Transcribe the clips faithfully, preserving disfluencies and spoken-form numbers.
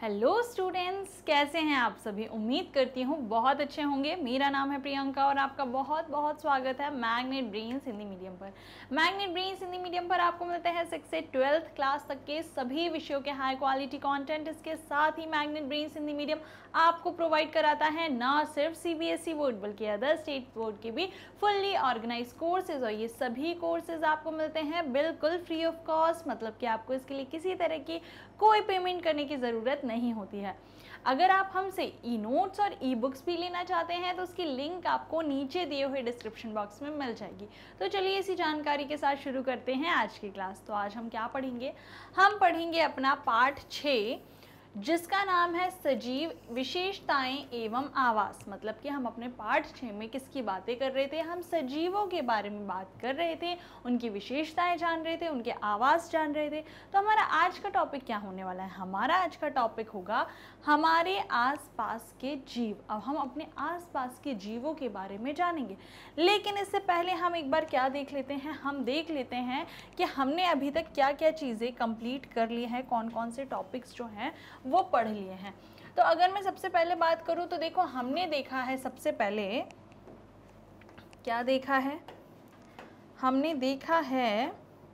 Hello students, कैसे हैं आप सभी। उम्मीद करती हूँ बहुत अच्छे होंगे। मेरा नाम है प्रियंका और आपका बहुत बहुत स्वागत है मैग्नेट ब्रेन्स हिंदी मीडियम पर। मैग्नेट ब्रेन्स हिंदी मीडियम पर आपको मिलते हैं सिक्स से ट्वेल्थ क्लास तक के सभी विषयों के हाई क्वालिटी कंटेंट। इसके साथ ही मैग्नेट ब्रेन्स हिंदी मीडियम आपको प्रोवाइड कराता है ना सिर्फ सीबीएसई बोर्ड बल्कि अदर स्टेट बोर्ड के भी फुल्ली ऑर्गेनाइज कोर्सेज, और ये सभी कोर्सेज आपको मिलते हैं बिल्कुल फ्री ऑफ कॉस्ट। मतलब कि आपको इसके लिए किसी तरह की कोई पेमेंट करने की ज़रूरत नहीं होती है। अगर आप हमसे ई नोट्स और ई बुक्स भी लेना चाहते हैं तो उसकी लिंक आपको नीचे दिए हुए डिस्क्रिप्शन बॉक्स में मिल जाएगी। तो चलिए इसी जानकारी के साथ शुरू करते हैं आज की क्लास। तो आज हम क्या पढ़ेंगे? हम पढ़ेंगे अपना पाठ छः, जिसका नाम है सजीव विशेषताएं एवं आवास। मतलब कि हम अपने पाठ छः में किसकी बातें कर रहे थे? हम सजीवों के बारे में बात कर रहे थे, उनकी विशेषताएं जान रहे थे, उनके आवास जान रहे थे। तो हमारा आज का टॉपिक क्या होने वाला है? हमारा आज का टॉपिक होगा हमारे आसपास के जीव। अब हम अपने आसपास के जीवों के बारे में जानेंगे, लेकिन इससे पहले हम एक बार क्या देख लेते हैं? हम देख लेते हैं कि हमने अभी तक क्या क्या चीज़ें कंप्लीट कर ली हैं, कौन कौन से टॉपिक्स जो हैं वो पढ़ लिए हैं। तो अगर मैं सबसे पहले बात करूं तो देखो, हमने देखा है सबसे पहले क्या देखा है? हमने देखा है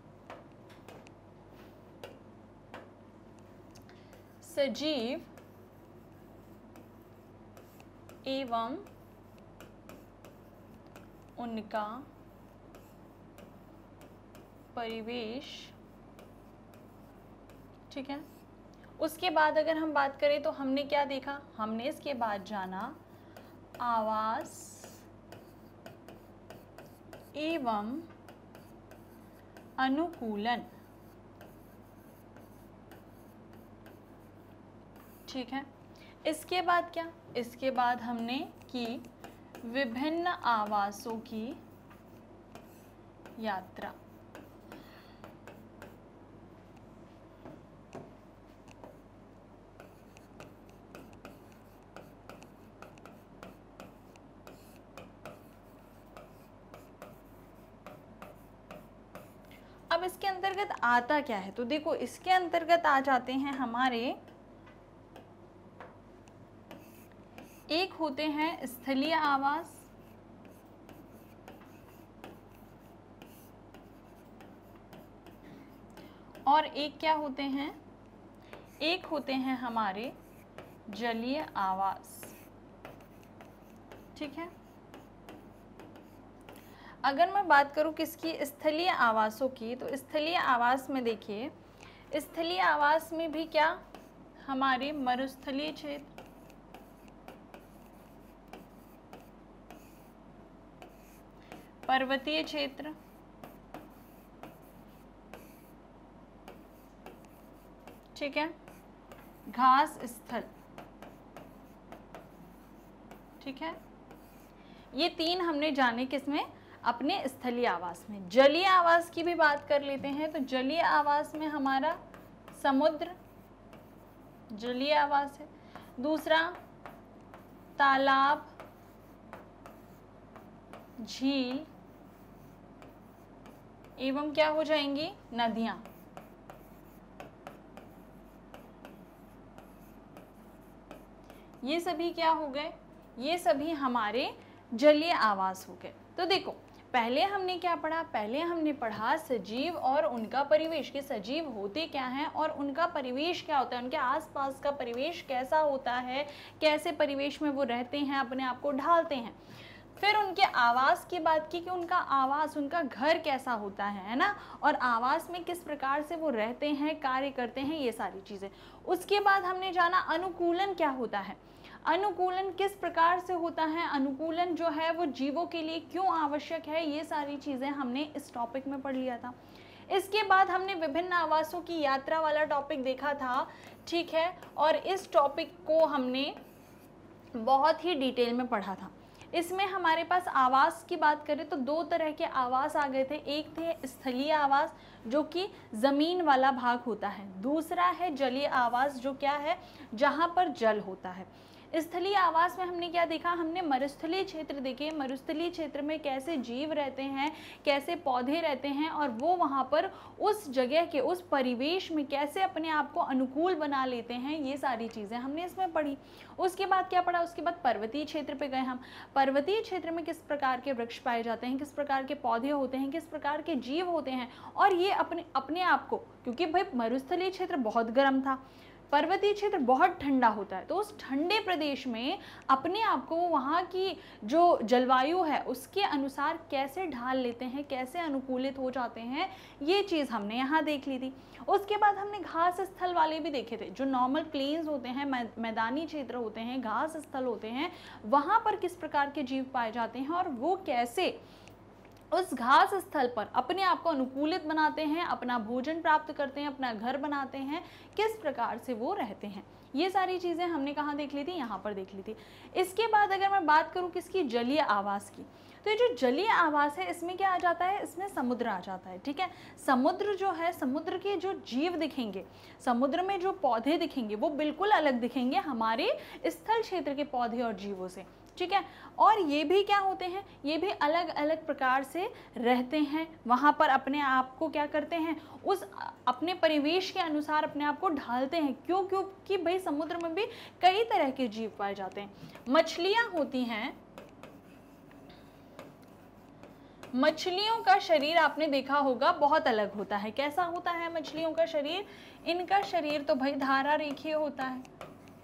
सजीव एवं उनका परिवेश। ठीक है, उसके बाद अगर हम बात करें तो हमने क्या देखा? हमने इसके बाद जाना आवास एवं अनुकूलन। ठीक है, इसके बाद क्या? इसके बाद हमने की विभिन्न आवासों की यात्रा। अब इसके अंतर्गत आता क्या है? तो देखो, इसके अंतर्गत आ जाते हैं हमारे, एक होते हैं स्थलीय आवास, और एक क्या होते हैं? एक होते हैं हमारे जलीय आवास। ठीक है, अगर मैं बात करूं किसकी? स्थलीय आवासों की, तो स्थलीय आवास में देखिए, स्थलीय आवास में भी क्या? हमारे मरुस्थलीय क्षेत्र, पर्वतीय क्षेत्र, ठीक है, घास स्थल। ठीक है, ये तीन हमने जाने किसमें? अपने स्थलीय आवास में। जलीय आवास की भी बात कर लेते हैं। तो जलीय आवास में हमारा समुद्र जलीय आवास है। दूसरा तालाब, झील एवं क्या हो जाएंगी? नदियां। ये सभी क्या हो गए? ये सभी हमारे जलीय आवास हो गए। तो देखो, पहले हमने क्या पढ़ा? पहले हमने पढ़ा सजीव और उनका परिवेश, कि सजीव होते क्या हैं और उनका परिवेश क्या होता है, उनके आसपास का परिवेश कैसा होता है, कैसे परिवेश में वो रहते हैं, अपने आप को ढालते हैं। फिर उनके आवास की बात की कि उनका आवास, उनका घर कैसा होता है, है ना, और आवास में किस प्रकार से वो रहते हैं, कार्य करते हैं, ये सारी चीज़ें। उसके बाद हमने जाना अनुकूलन क्या होता है, अनुकूलन किस प्रकार से होता है, अनुकूलन जो है वो जीवों के लिए क्यों आवश्यक है, ये सारी चीज़ें हमने इस टॉपिक में पढ़ लिया था। इसके बाद हमने विभिन्न आवासों की यात्रा वाला टॉपिक देखा था। ठीक है, और इस टॉपिक को हमने बहुत ही डिटेल में पढ़ा था। इसमें हमारे पास आवास की बात करें तो दो तरह के आवास आ गए थे। एक थे स्थलीय आवास, जो कि ज़मीन वाला भाग होता है। दूसरा है जलीय आवास, जो क्या है? जहाँ पर जल होता है। स्थलीय आवास में हमने क्या देखा, हमने मरुस्थलीय क्षेत्र देखे, मरुस्थलीय क्षेत्र में कैसे जीव रहते हैं, कैसे पौधे रहते हैं और वो वहाँ पर उस जगह के उस परिवेश में कैसे अपने आप को अनुकूल बना लेते हैं, ये सारी चीज़ें हमने इसमें पढ़ी। उसके बाद क्या पढ़ा, उसके बाद पर्वतीय क्षेत्र पे गए हम। पर्वतीय क्षेत्र में किस प्रकार के वृक्ष पाए जाते हैं, किस प्रकार के पौधे होते हैं, किस प्रकार के जीव होते हैं, और ये अपने अपने आप को, क्योंकि भाई मरुस्थलीय क्षेत्र बहुत गर्म था, पर्वतीय क्षेत्र बहुत ठंडा होता है, तो उस ठंडे प्रदेश में अपने आप को वहाँ की जो जलवायु है उसके अनुसार कैसे ढाल लेते हैं, कैसे अनुकूलित हो जाते हैं, ये चीज़ हमने यहाँ देख ली थी। उसके बाद हमने घास स्थल वाले भी देखे थे, जो नॉर्मल प्लेन्स होते हैं, मैदानी क्षेत्र होते हैं, घास स्थल होते हैं, वहाँ पर किस प्रकार के जीव पाए जाते हैं और वो कैसे उस घास स्थल पर अपने आप को अनुकूलित बनाते हैं, अपना भोजन प्राप्त करते हैं, अपना घर बनाते हैं, किस प्रकार से वो रहते हैं, ये सारी चीज़ें हमने कहाँ देख ली थी, यहाँ पर देख ली थी। इसके बाद अगर मैं बात करूँ किसकी, जलीय आवास की, तो ये जो जलीय आवास है इसमें क्या आ जाता है, इसमें समुद्र आ जाता है। ठीक है, समुद्र जो है, समुद्र के जो जीव दिखेंगे, समुद्र में जो पौधे दिखेंगे वो बिल्कुल अलग दिखेंगे हमारे स्थल क्षेत्र के पौधे और जीवों से। ठीक है, और ये भी क्या होते हैं, ये भी अलग अलग प्रकार से रहते हैं, वहाँ पर अपने आप को क्या करते हैं, उस अपने परिवेश के अनुसार अपने आप को ढालते हैं। क्यों, क्योंकि भाई समुद्र में भी कई तरह के जीव पाए जाते हैं। मछलियाँ होती हैं, मछलियों का शरीर आपने देखा होगा बहुत अलग होता है। कैसा होता है मछलियों का शरीर, इनका शरीर तो भाई धारा रेखीय होता है।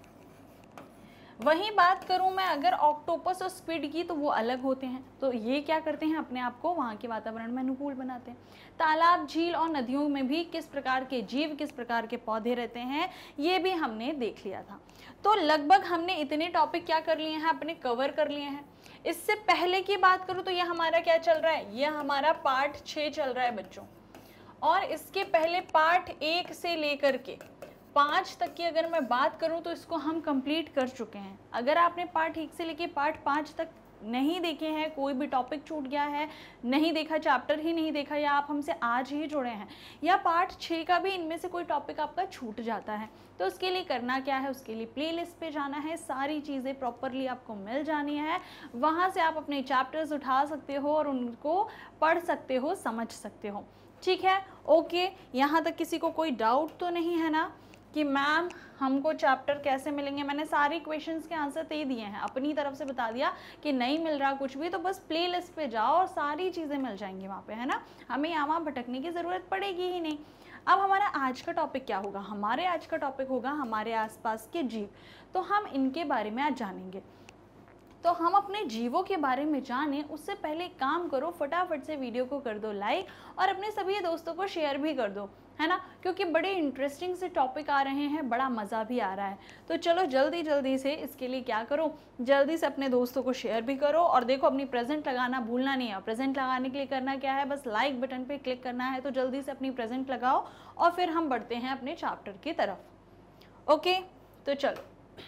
वहीं बात करूं मैं अगर ऑक्टोपस और स्क्विड की, तो वो अलग होते हैं। तो ये क्या करते हैं, अपने आप को वहाँ के वातावरण में अनुकूल बनाते हैं। तालाब, झील और नदियों में भी किस प्रकार के जीव, किस प्रकार के पौधे रहते हैं, ये भी हमने देख लिया था। तो लगभग हमने इतने टॉपिक क्या कर लिए हैं, अपने कवर कर लिए हैं। इससे पहले की बात करूँ तो ये हमारा क्या चल रहा है, ये हमारा पार्ट छः चल रहा है बच्चों, और इसके पहले पार्ट एक से लेकर के पाँच तक की अगर मैं बात करूं तो इसको हम कंप्लीट कर चुके हैं। अगर आपने पार्ट एक से लेके पार्ट पाँच तक नहीं देखे हैं, कोई भी टॉपिक छूट गया है, नहीं देखा, चैप्टर ही नहीं देखा, या आप हमसे आज ही जुड़े हैं, या पार्ट छः का भी इनमें से कोई टॉपिक आपका छूट जाता है, तो उसके लिए करना क्या है, उसके लिए प्लेलिस्ट पे जाना है, सारी चीज़ें प्रॉपरली आपको मिल जानी है, वहाँ से आप अपने चैप्टर्स उठा सकते हो और उनको पढ़ सकते हो, समझ सकते हो। ठीक है, ओके, यहाँ तक किसी को कोई डाउट तो नहीं है ना कि मैम हमको चैप्टर कैसे मिलेंगे। मैंने सारी क्वेश्चंस के आंसर दे दिए हैं, अपनी तरफ से बता दिया कि नहीं मिल रहा कुछ भी तो बस प्लेलिस्ट पे जाओ और सारी चीज़ें मिल जाएंगी वहाँ पे, है ना, हमें यहाँ वहाँ भटकने की ज़रूरत पड़ेगी ही नहीं। अब हमारा आज का टॉपिक क्या होगा, हमारे आज का टॉपिक होगा हमारे आसपास के जीव, तो हम इनके बारे में आज जानेंगे। तो हम अपने जीवों के बारे में जानें उससे पहले काम करो, फटाफट से वीडियो को कर दो लाइक और अपने सभी दोस्तों को शेयर भी कर दो, है ना, क्योंकि बड़े इंटरेस्टिंग से टॉपिक आ रहे हैं, बड़ा मज़ा भी आ रहा है। तो चलो जल्दी जल्दी से इसके लिए क्या करो, जल्दी से अपने दोस्तों को शेयर भी करो, और देखो अपनी प्रेजेंट लगाना भूलना नहीं है। प्रेजेंट लगाने के लिए करना क्या है, बस लाइक बटन पे क्लिक करना है, तो जल्दी से अपनी प्रेजेंट लगाओ और फिर हम बढ़ते हैं अपने चैप्टर की तरफ। ओके, तो चलो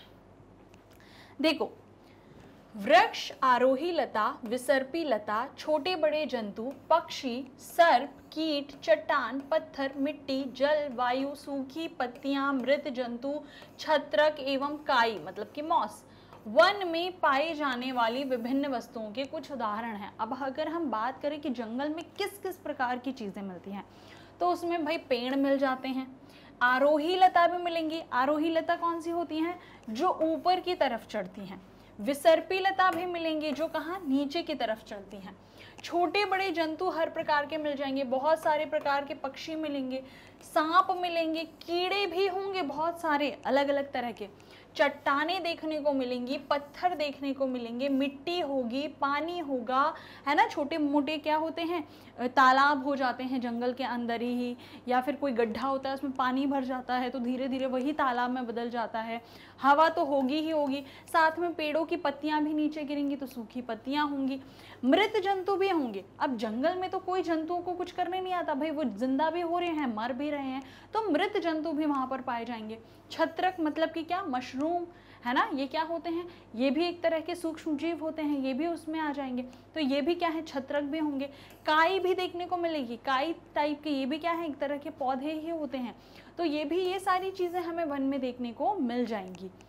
देखो, वृक्ष, आरोही लता, विसर्पी लता, छोटे बड़े जंतु, पक्षी, सर्प, कीट, चट्टान, पत्थर, मिट्टी, जल, वायु, सूखी पत्तियां, मृत जंतु, छत्रक एवं काई मतलब कि मॉस, वन में पाई जाने वाली विभिन्न वस्तुओं के कुछ उदाहरण हैं। अब अगर हम बात करें कि जंगल में किस किस प्रकार की चीज़ें मिलती हैं, तो उसमें भाई पेड़ मिल जाते हैं, आरोही लता भी मिलेंगी। आरोही लता कौन सी होती हैं, जो ऊपर की तरफ चढ़ती हैं। विसर्पी लता भी मिलेंगे, जो कहाँ, नीचे की तरफ चढ़ती हैं। छोटे बड़े जंतु हर प्रकार के मिल जाएंगे, बहुत सारे प्रकार के पक्षी मिलेंगे, सांप मिलेंगे, कीड़े भी होंगे बहुत सारे अलग अलग तरह के, चट्टानें देखने को मिलेंगी, पत्थर देखने को मिलेंगे, मिट्टी होगी, पानी होगा, है ना, छोटे मोटे क्या होते हैं, तालाब हो जाते हैं जंगल के अंदर ही, या फिर कोई गड्ढा होता है उसमें पानी भर जाता है तो धीरे धीरे वही तालाब में बदल जाता है। हवा तो होगी ही होगी, साथ में पेड़ों की पत्तियां भी नीचे गिरेंगी तो सूखी पत्तियां होंगी, मृत जंतु भी होंगे। अब जंगल में तो कोई जंतुओं को कुछ करने नहीं आता भाई, वो जिंदा भी हो रहे हैं, मर भी रहे हैं, तो मृत जंतु भी वहां पर पाए जाएंगे। छत्रक मतलब कि क्या, मशरूम, है ना, ये क्या होते हैं, ये भी एक तरह के सूक्ष्म जीव होते हैं, ये भी उसमें आ जाएंगे, तो ये भी क्या है, छत्रक भी होंगे। काई भी देखने को मिलेगी, काई टाइप के, ये भी क्या है, एक तरह के पौधे ही होते हैं, तो ये भी, ये सारी चीज़ें हमें वन में देखने को मिल जाएंगी।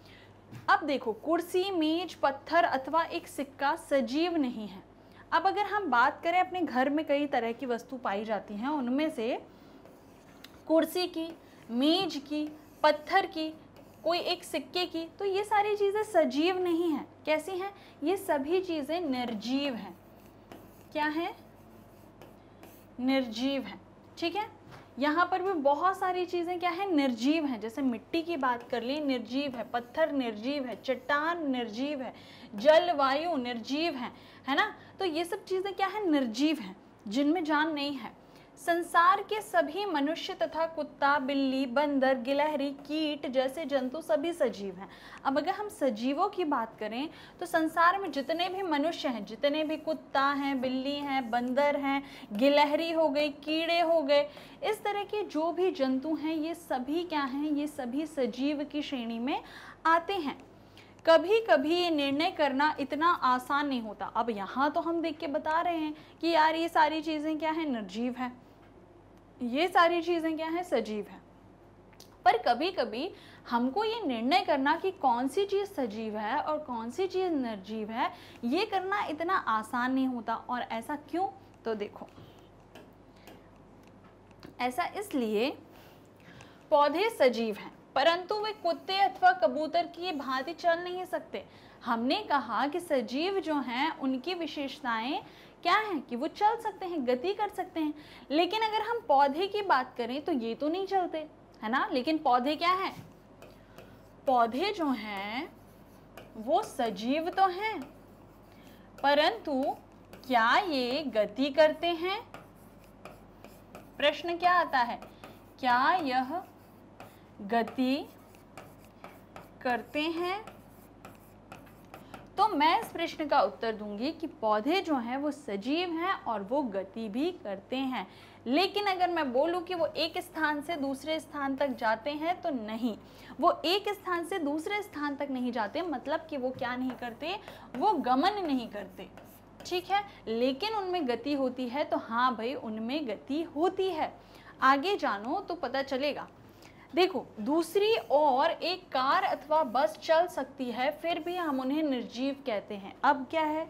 अब देखो, कुर्सी, मेज, पत्थर अथवा एक सिक्का सजीव नहीं है। अब अगर हम बात करें, अपने घर में कई तरह की वस्तु पाई जाती हैं, उनमें से कुर्सी की, मेज की, पत्थर की, कोई एक सिक्के की, तो ये सारी चीज़ें सजीव नहीं हैं। कैसी हैं? ये सभी चीज़ें निर्जीव हैं। क्या है? निर्जीव हैं। ठीक है, यहाँ पर भी बहुत सारी चीज़ें क्या है? निर्जीव हैं। जैसे मिट्टी की बात कर ली, निर्जीव है, पत्थर निर्जीव है, चट्टान निर्जीव है, जल वायु निर्जीव है, है ना। तो ये सब चीज़ें क्या है? निर्जीव हैं, जिनमें जान नहीं है। संसार के सभी मनुष्य तथा कुत्ता, बिल्ली, बंदर, गिलहरी, कीट जैसे जंतु सभी सजीव हैं। अब अगर हम सजीवों की बात करें तो संसार में जितने भी मनुष्य हैं, जितने भी कुत्ता हैं, बिल्ली हैं, बंदर हैं, गिलहरी हो गई, कीड़े हो गए, इस तरह के जो भी जंतु हैं, ये सभी क्या हैं? ये सभी सजीव की श्रेणी में आते हैं। कभी कभी ये निर्णय करना इतना आसान नहीं होता। अब यहाँ तो हम देख के बता रहे हैं कि यार ये सारी चीज़ें क्या हैं? निर्जीव हैं, ये सारी चीज़ें क्या हैं? सजीव हैं। पर कभी कभी हमको ये निर्णय करना कि कौन सी चीज़ सजीव है और कौन सी चीज़ निर्जीव है, ये करना इतना आसान नहीं होता। और ऐसा क्यों? तो देखो, ऐसा इसलिए, पौधे सजीव हैं परंतु वे कुत्ते अथवा कबूतर की भांति चल नहीं सकते। हमने कहा कि सजीव जो हैं उनकी विशेषताएं क्या हैं? कि वो चल सकते हैं, गति कर सकते हैं। लेकिन अगर हम पौधे की बात करें तो ये तो नहीं चलते, है ना। लेकिन पौधे क्या हैं? पौधे जो हैं वो सजीव तो हैं, परंतु क्या ये गति करते हैं? प्रश्न क्या आता है? क्या यह गति करते हैं? तो मैं इस प्रश्न का उत्तर दूंगी कि पौधे जो हैं वो सजीव हैं और वो गति भी करते हैं। लेकिन अगर मैं बोलूं कि वो एक स्थान से दूसरे स्थान तक जाते हैं, तो नहीं, वो एक स्थान से दूसरे स्थान तक नहीं जाते। मतलब कि वो क्या नहीं करते? वो गमन नहीं करते। ठीक है, लेकिन उनमें गति होती है। तो हाँ भाई, उनमें गति होती है। आगे जानो तो पता चलेगा। देखो, दूसरी ओर एक कार अथवा बस चल सकती है, फिर भी हम उन्हें निर्जीव कहते हैं। अब क्या है?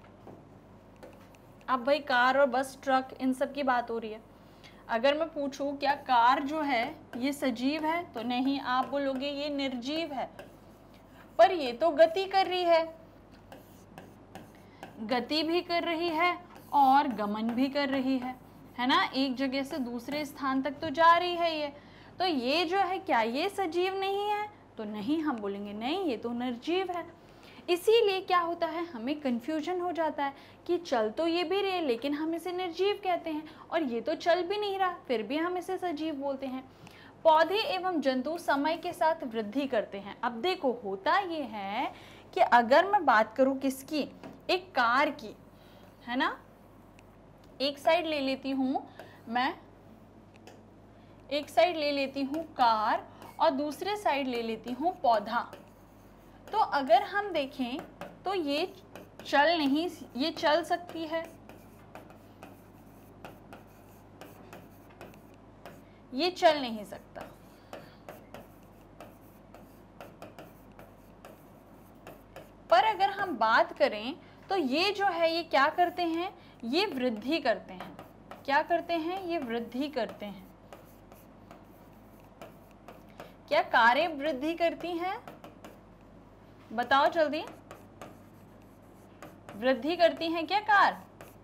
अब भाई कार और बस, ट्रक, इन सब की बात हो रही है। अगर मैं पूछूं क्या कार जो है ये सजीव है, तो नहीं, आप बोलोगे ये निर्जीव है। पर ये तो गति कर रही है, गति भी कर रही है और गमन भी कर रही है, है ना। एक जगह से दूसरे स्थान तक तो जा रही है ये। तो ये जो है, क्या ये सजीव नहीं है? तो नहीं, हम बोलेंगे नहीं, ये तो निर्जीव है। इसीलिए क्या होता है, हमें कंफ्यूजन हो जाता है कि चल तो ये भी रहे, लेकिन हम इसे निर्जीव कहते हैं, और ये तो चल भी नहीं रहा, फिर भी हम इसे सजीव बोलते हैं। पौधे एवं जंतु समय के साथ वृद्धि करते हैं। अब देखो, होता ये है कि अगर मैं बात करूं किसकी, एक कार की, है ना, एक साइड ले लेती हूं मैं, एक साइड ले लेती हूँ कार और दूसरे साइड ले लेती हूँ पौधा। तो अगर हम देखें तो ये चल नहीं, ये चल सकती है, ये चल नहीं सकता। पर अगर हम बात करें तो ये जो है, ये क्या करते हैं? ये वृद्धि करते हैं। क्या करते हैं? ये वृद्धि करते हैं। क्या कारें वृद्धि करती हैं? बताओ जल्दी, वृद्धि करती हैं क्या कार?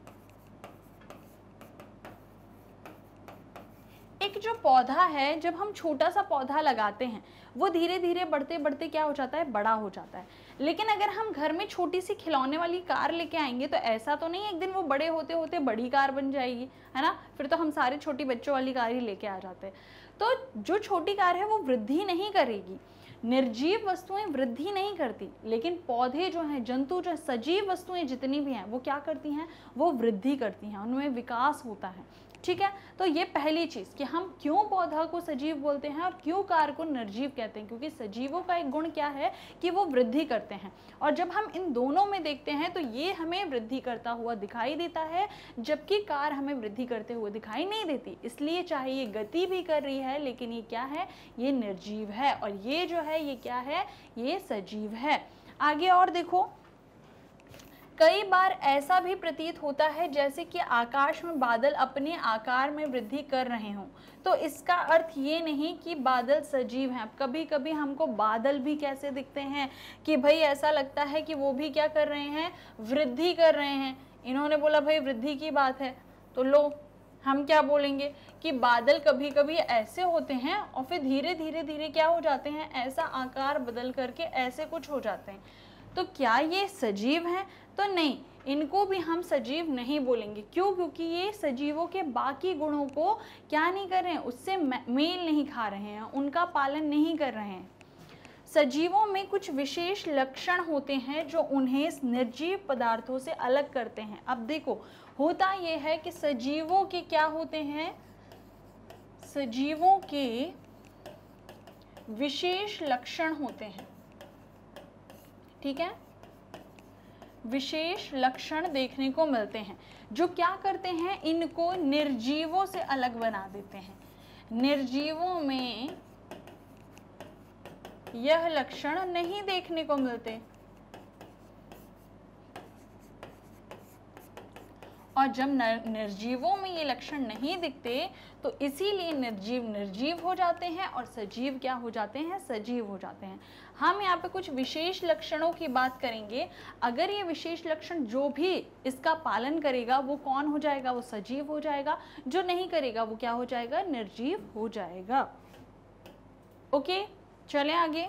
एक जो पौधा है, जब हम छोटा सा पौधा लगाते हैं, वो धीरे धीरे बढ़ते बढ़ते क्या हो जाता है? बड़ा हो जाता है। लेकिन अगर हम घर में छोटी सी खिलौने वाली कार लेके आएंगे, तो ऐसा तो नहीं एक दिन वो बड़े होते होते बड़ी कार बन जाएगी, है ना। फिर तो हम सारे छोटी बच्चों वाली कार ही लेके आ जाते हैं। तो जो छोटी कार है वो वृद्धि नहीं करेगी। निर्जीव वस्तुएं वृद्धि नहीं करती, लेकिन पौधे जो हैं, जंतु जो हैं, सजीव वस्तुएं जितनी भी हैं, वो क्या करती हैं? वो वृद्धि करती हैं, उनमें विकास होता है। ठीक है। तो ये पहली चीज़ कि हम क्यों पौधा को सजीव बोलते हैं और क्यों कार को निर्जीव कहते हैं, क्योंकि सजीवों का एक गुण क्या है कि वो वृद्धि करते हैं, और जब हम इन दोनों में देखते हैं तो ये हमें वृद्धि करता हुआ दिखाई देता है, जबकि कार हमें वृद्धि करते हुए दिखाई नहीं देती। इसलिए चाहे ये गति भी कर रही है, लेकिन ये क्या है, ये निर्जीव है, और ये जो है ये क्या है, ये सजीव है। आगे और देखो, कई बार ऐसा भी प्रतीत होता है जैसे कि आकाश में बादल अपने आकार में वृद्धि कर रहे हों। तो इसका अर्थ ये नहीं कि बादल सजीव हैं। कभी कभी हमको बादल भी कैसे दिखते हैं कि भाई ऐसा लगता है कि वो भी क्या कर रहे हैं, वृद्धि कर रहे हैं। इन्होंने बोला भाई वृद्धि की बात है, तो लो हम क्या बोलेंगे कि बादल कभी कभी ऐसे होते हैं और फिर धीरे धीरे धीरे क्या हो जाते हैं, ऐसा आकार बदल करके ऐसे कुछ हो जाते हैं। तो क्या ये सजीव हैं? तो नहीं, इनको भी हम सजीव नहीं बोलेंगे। क्यों? क्योंकि ये सजीवों के बाकी गुणों को क्या नहीं कर रहे हैं, उससे मेल नहीं खा रहे हैं, उनका पालन नहीं कर रहे हैं। सजीवों में कुछ विशेष लक्षण होते हैं जो उन्हें निर्जीव पदार्थों से अलग करते हैं। अब देखो, होता यह है कि सजीवों के क्या होते हैं, सजीवों के विशेष लक्षण होते हैं, ठीक है, विशेष लक्षण देखने को मिलते हैं जो क्या करते हैं, इनको निर्जीवों से अलग बना देते हैं। निर्जीवों में यह लक्षण नहीं देखने को मिलते, और जब निर्जीवों में ये लक्षण नहीं दिखते तो इसीलिए निर्जीव निर्जीव हो जाते हैं और सजीव क्या हो जाते हैं, सजीव हो जाते हैं। हम यहाँ पे कुछ विशेष लक्षणों की बात करेंगे। अगर ये विशेष लक्षण जो भी इसका पालन करेगा वो कौन हो जाएगा, वो सजीव हो जाएगा, जो नहीं करेगा वो क्या हो जाएगा, निर्जीव हो जाएगा। ओके, चलें आगे।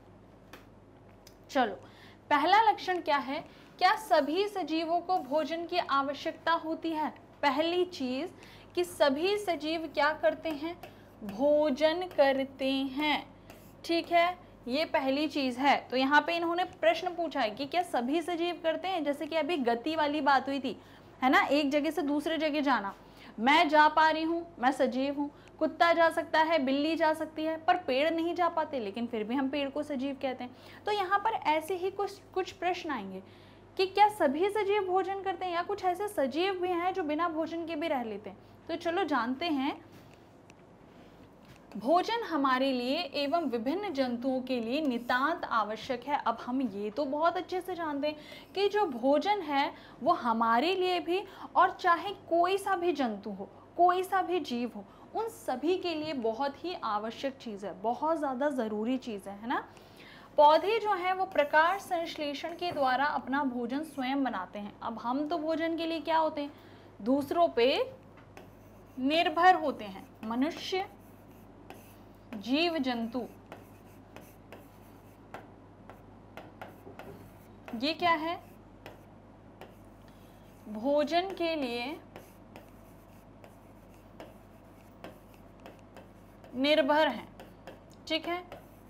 चलो, पहला लक्षण क्या है, क्या सभी सजीवों को भोजन की आवश्यकता होती है? पहली चीज कि सभी सजीव क्या करते हैं, भोजन करते हैं, ठीक है, ये पहली चीज है। तो यहाँ पे इन्होंने प्रश्न पूछा है कि क्या सभी सजीव करते हैं, जैसे कि अभी गति वाली बात हुई थी, है ना, एक जगह से दूसरे जगह जाना। मैं जा पा रही हूँ, मैं सजीव हूँ, कुत्ता जा सकता है, बिल्ली जा सकती है, पर पेड़ नहीं जा पाते, लेकिन फिर भी हम पेड़ को सजीव कहते हैं। तो यहाँ पर ऐसे ही कुछ कुछ प्रश्न आएंगे कि क्या सभी सजीव भोजन करते हैं, या कुछ ऐसे सजीव भी हैं जो बिना भोजन के भी रह लेते हैं। तो चलो जानते हैं। भोजन हमारे लिए एवं विभिन्न जंतुओं के लिए नितांत आवश्यक है। अब हम ये तो बहुत अच्छे से जानते हैं कि जो भोजन है वो हमारे लिए भी, और चाहे कोई सा भी जंतु हो, कोई सा भी जीव हो, उन सभी के लिए बहुत ही आवश्यक चीज़ है, बहुत ज़्यादा ज़रूरी चीज़ है, है ना। पौधे जो हैं वो प्रकाश संश्लेषण के द्वारा अपना भोजन स्वयं बनाते हैं। अब हम तो भोजन के लिए क्या होते हैं, दूसरों पे निर्भर होते हैं। मनुष्य, जीव जंतु, ये क्या है, भोजन के लिए निर्भर हैं, ठीक है,